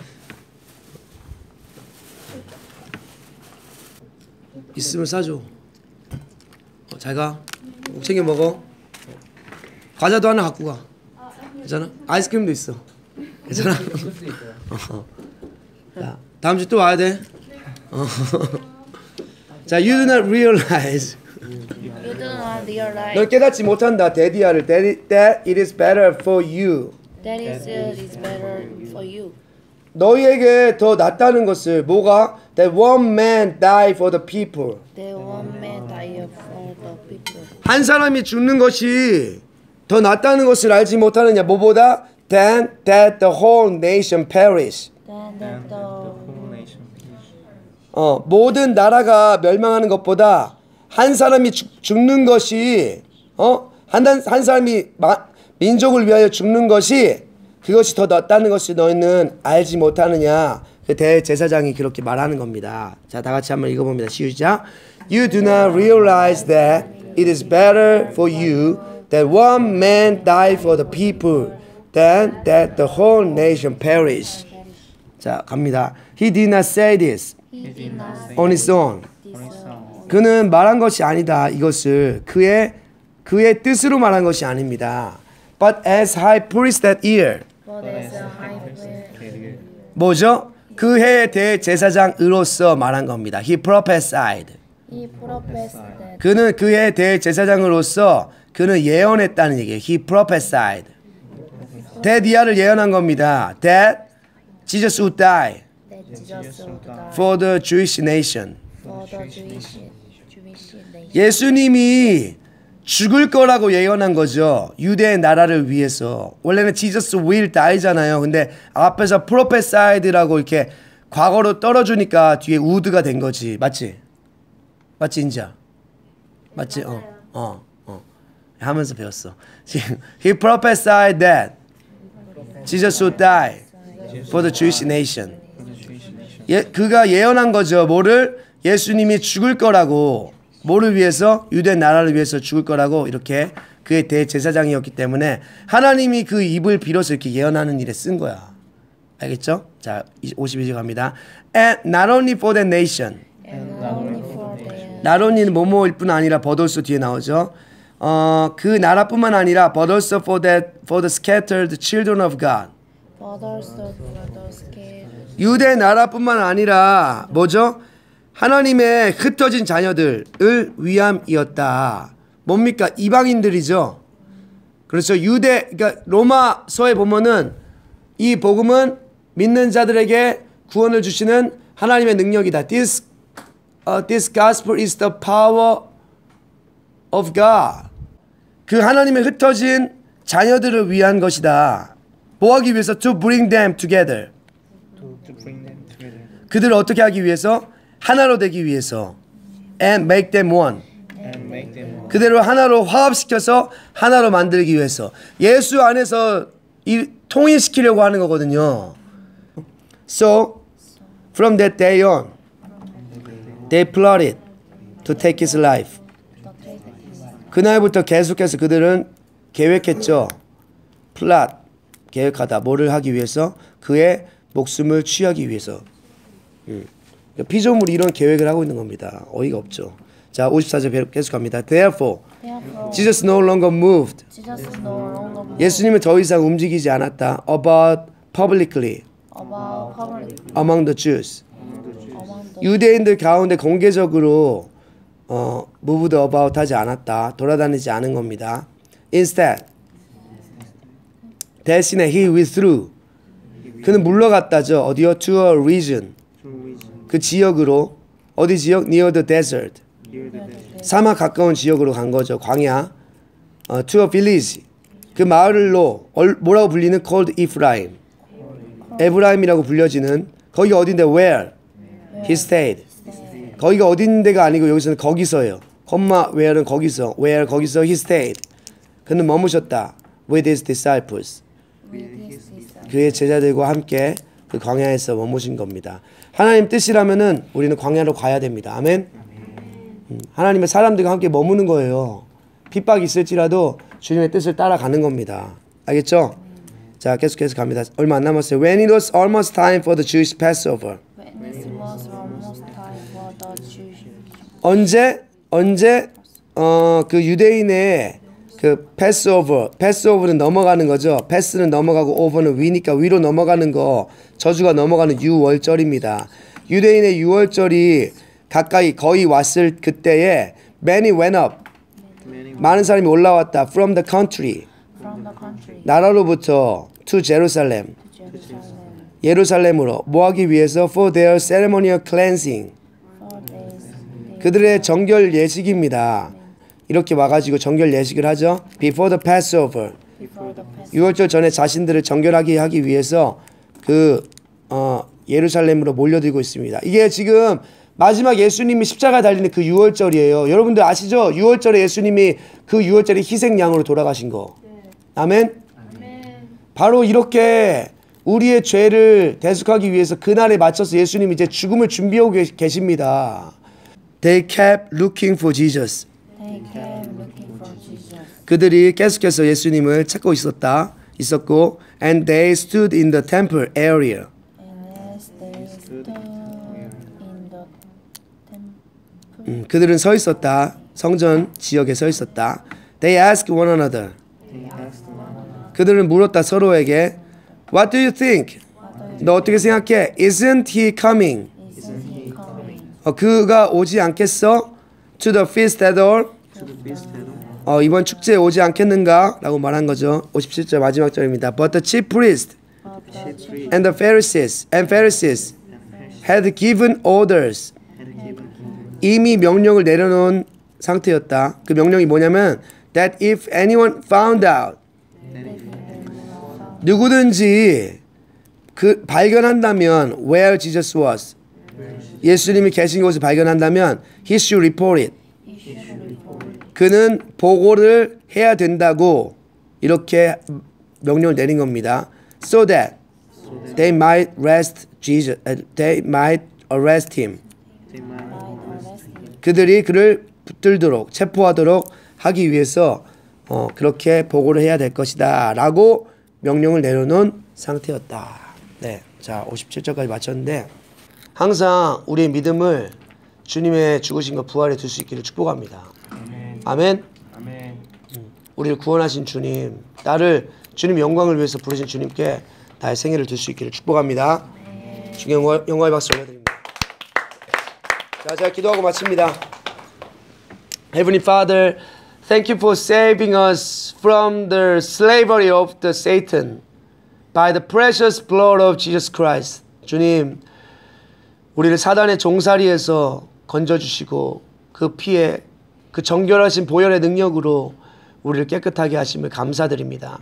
있으면 싸줘. 잘 가. 꼭 챙겨 먹어. 과자도 하나 갖고 가. 괜찮아? 아이스크림도 있어. 괜찮아? 자, 다음 주 또 와야 돼. 자, you do not realize. You do not realize 넌 깨닫지 못한다. 데디아를 that it is better for you. that is better for you. 너희에게 더 낫다는 것을 뭐가? That one man die for the people. That one man die for the people. 한 사람이 죽는 것이 더 낫다는 것을 알지 못하느냐? 뭐보다? Than that the whole nation perish. Then that the Whole nation. 모든 나라가 멸망하는 것보다 한 사람이 죽는 것이 한 사람이 민족을 위하여 죽는 것이 그것이 더 낫다는 것을 너희는 알지 못하느냐. 그 대제사장이 그렇게 말하는 겁니다. 자, 다 같이 한번 읽어봅니다. 시작. You do not realize that it is better for you that one man die for the people than that the whole nation perish. 자, 갑니다. He did not say this on his own. 그는 말한 것이 아니다. 이것을 그의 뜻으로 말한 것이 아닙니다. But as high priest that year. but as a high priest. 뭐죠? 그 해의 대제사장으로서 말한 겁니다. He prophesied. He professed that 그는 그 해의 대제사장으로서 그는 예언했다는 얘기예요. He prophesied. 데디아를 예언한 겁니다. That Jesus would die Jesus would die for the Jewish nation. for the Jewish nation. 예수님이 죽을 거라고 예언한 거죠. 유대의 나라를 위해서. 원래는 Jesus will die잖아요. 근데 앞에서 prophesied라고 이렇게 과거로 떨어주니까 뒤에 would가 된 거지. 맞지? 맞지 인자? 맞지? 하면서 배웠어. He prophesied that Jesus would die for the Jewish nation. 그가 예언한 거죠. 뭐를? 예수님이 죽을 거라고. 뭐를 위해서? 유대 나라를 위해서 죽을 거라고 이렇게 그의 대제사장이었기 때문에 하나님이 그 입을 빌어서 이렇게 예언하는 일에 쓴 거야. 알겠죠? 자, 52절 갑니다. And not only for the nation. And only for the not only는 뭐뭐일 뿐 아니라 but also 뒤에 나오죠. 그 나라뿐만 아니라 but also for the scattered children of God. fathers of the scale. 유대 나라뿐만 아니라 뭐죠? 하나님의 흩어진 자녀들을 위함이었다. 뭡니까? 이방인들이죠. 그렇죠. 그러니까 로마서에 보면은 이 복음은 믿는 자들에게 구원을 주시는 하나님의 능력이다. This gospel is the power of God. 그 하나님의 흩어진 자녀들을 위한 것이다. 뭐 하기 위해서? To bring them together. To bring them together. 그들을 어떻게 하기 위해서? 하나로 되기 위해서. And make them one. And make them one. 그대로 하나로 화합시켜서 하나로 만들기 위해서. 예수 안에서 통일시키려고 하는 거거든요. So, from that day on, they plotted to take his life. 그날부터 계속해서 그들은 계획했죠. 플랫, 계획하다. 뭐를 하기 위해서? 그의 목숨을 취하기 위해서. 피조물이 이런 계획을 하고 있는 겁니다. 어이가 없죠. 자, 54절 계속합니다. Therefore, Jesus no longer moved. Jesus no longer moved 예수님은 더 이상 움직이지 않았다. About publicly about public among the Jews. among the 유대인들 가운데 공개적으로 moved about 하지 않았다. 돌아다니지 않은 겁니다. Instead, 대신에 he withdrew. 그는 물러갔다죠. 어디요? To a region. 그 지역으로. 어디 지역? Near the desert. 사막 가까운 지역으로 간 거죠. 광야. To a village. 그 마을로 뭐라고 불리는? Called Ephraim. 에브라임이라고 불려지는 거기가 어딘데? Where? He stayed. 거기가 어딘데가 아니고 여기서는 거기서예요. where는 거기서. Where 거기서 he stayed. 그는 머무셨다. With his disciples. 그의 제자들과 함께 그 광야에서 머무신 겁니다. 하나님 뜻이라면은 우리는 광야로 가야 됩니다. 아멘. 하나님의 사람들과 함께 머무는 거예요. 핍박이 있을지라도 주님의 뜻을 따라가는 겁니다. 알겠죠? 자, 계속해서 갑니다. 얼마 안 남았어요. When it was almost time for the Jewish Passover. when it was almost time for the Jewish 언제 그 유대인의 그 패스오버는 넘어가는 거죠. 패스는 넘어가고 오버는 위니까 위로 넘어가는 거. 저주가 넘어가는 유월절입니다. 유대인의 유월절이 가까이 거의 왔을 그때에 many went up. 많은 사람이 올라왔다. From the country. from the country 나라로부터 to Jerusalem. to Jerusalem 예루살렘으로 뭐 하기 위해서? For their ceremonial cleansing. 4 days 그들의 정결 예식입니다. 이렇게 와가지고 정결 예식을 하죠. Before the Passover. before the Passover. 유월절 전에 자신들을 정결하게 하기 위해서 예루살렘으로 몰려들고 있습니다. 이게 지금 마지막 예수님이 십자가 달리는 그 유월절이에요. 여러분들 아시죠? 유월절에 예수님이 그 유월절에 희생양으로 돌아가신 거. 아멘? 바로 이렇게 우리의 죄를 대속하기 위해서 그날에 맞춰서 예수님이 이제 죽음을 준비하고 계십니다. They kept looking for Jesus. They came looking for Jesus. 그들이 계속해서 예수님을 찾고 있었고 and they stood in the temple area. And as they stood in the temple, 그들은 서 있었다. 성전 지역에 서 있었다. They asked one another. 그들은 물었다 서로에게. What do you think? 너 어떻게 생각해? Isn't he coming? isn't he coming? 그가 오지 않겠어? To the feast at all? 이번 축제에 오지 않겠는가? 라고 말한 거죠. 57절 마지막 절입니다. But the chief priest But the chief and the Pharisees had given orders. 이미 명령을 내려놓은 상태였다. 그 명령이 뭐냐면 that if anyone found out 누구든지 그 발견한다면 where Jesus was 예수님이 계신 곳을 발견한다면 he should report it. 그는 보고를 해야 된다고 이렇게 명령을 내린 겁니다. So that they might arrest him. 그들이 그를 붙들도록 체포하도록 하기 위해서 그렇게 보고를 해야 될 것이다 라고 명령을 내려놓은 상태였다. 네, 자 57절까지 마쳤는데 항상 우리의 믿음을 주님의 죽으신 것 부활에 둘 수 있기를 축복합니다. 아멘. 아멘. 우리를 구원하신 주님, 나를 주님 영광을 위해서 부르신 주님께 나의 생애를 둘 수 있기를 축복합니다. 주님 영광의 박수 올려드립니다. 자, 제가 기도하고 마칩니다. Heavenly Father, thank you for saving us from the slavery of the Satan by the precious blood of Jesus Christ. 주님, 우리를 사단의 종살이에서 건져주시고 그 피에 그 정결하신 보혈의 능력으로 우리를 깨끗하게 하심을 감사드립니다.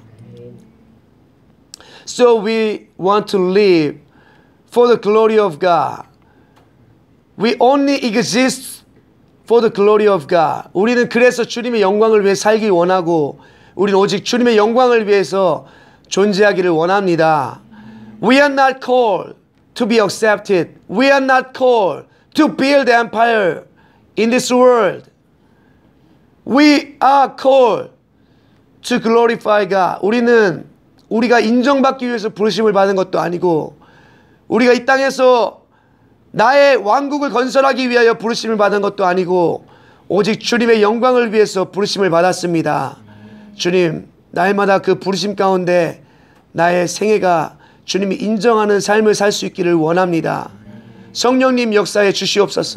So we want to live for the glory of God. We only exist for the glory of God. 우리는 그래서 주님의 영광을 위해 살기 원하고 우리는 오직 주님의 영광을 위해서 존재하기를 원합니다. We are not called to be accepted. We are not called to build empire in this world. We are called to glorify God. 우리는 우리가 인정받기 위해서 부르심을 받은 것도 아니고 우리가 이 땅에서 나의 왕국을 건설하기 위하여 부르심을 받은 것도 아니고 오직 주님의 영광을 위해서 부르심을 받았습니다. 주님, 날마다 그 부르심 가운데 나의 생애가 주님이 인정하는 삶을 살 수 있기를 원합니다. 성령님 역사해 주시옵소서.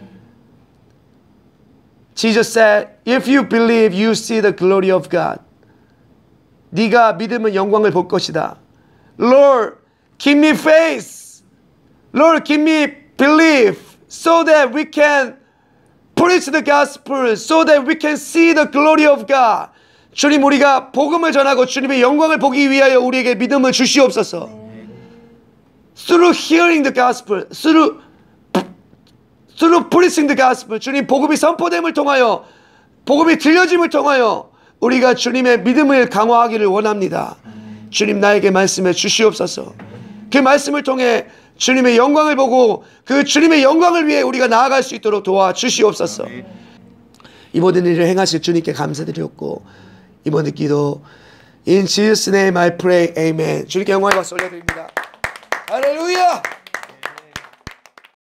Jesus said, if you believe, you see the glory of God. 네가 믿으면 영광을 볼 것이다. Lord, give me faith. Lord, give me belief so that we can preach the gospel, so that we can see the glory of God. 주님, 우리가 복음을 전하고 주님의 영광을 보기 위하여 우리에게 믿음을 주시옵소서. Through hearing the gospel, through preaching the gospel. 주님, 복음이 선포됨을 통하여, 복음이 들려짐을 통하여 우리가 주님의 믿음을 강화하기를 원합니다. 주님, 나에게 말씀해 주시옵소서. 그 말씀을 통해 주님의 영광을 보고 그 주님의 영광을 위해 우리가 나아갈 수 있도록 도와주시옵소서. 이 모든 일을 행하실 주님께 감사드렸고 이 모든 기도 In Jesus' name I pray, Amen. 주님께 영광의 박수 올려드립니다. 할렐루야.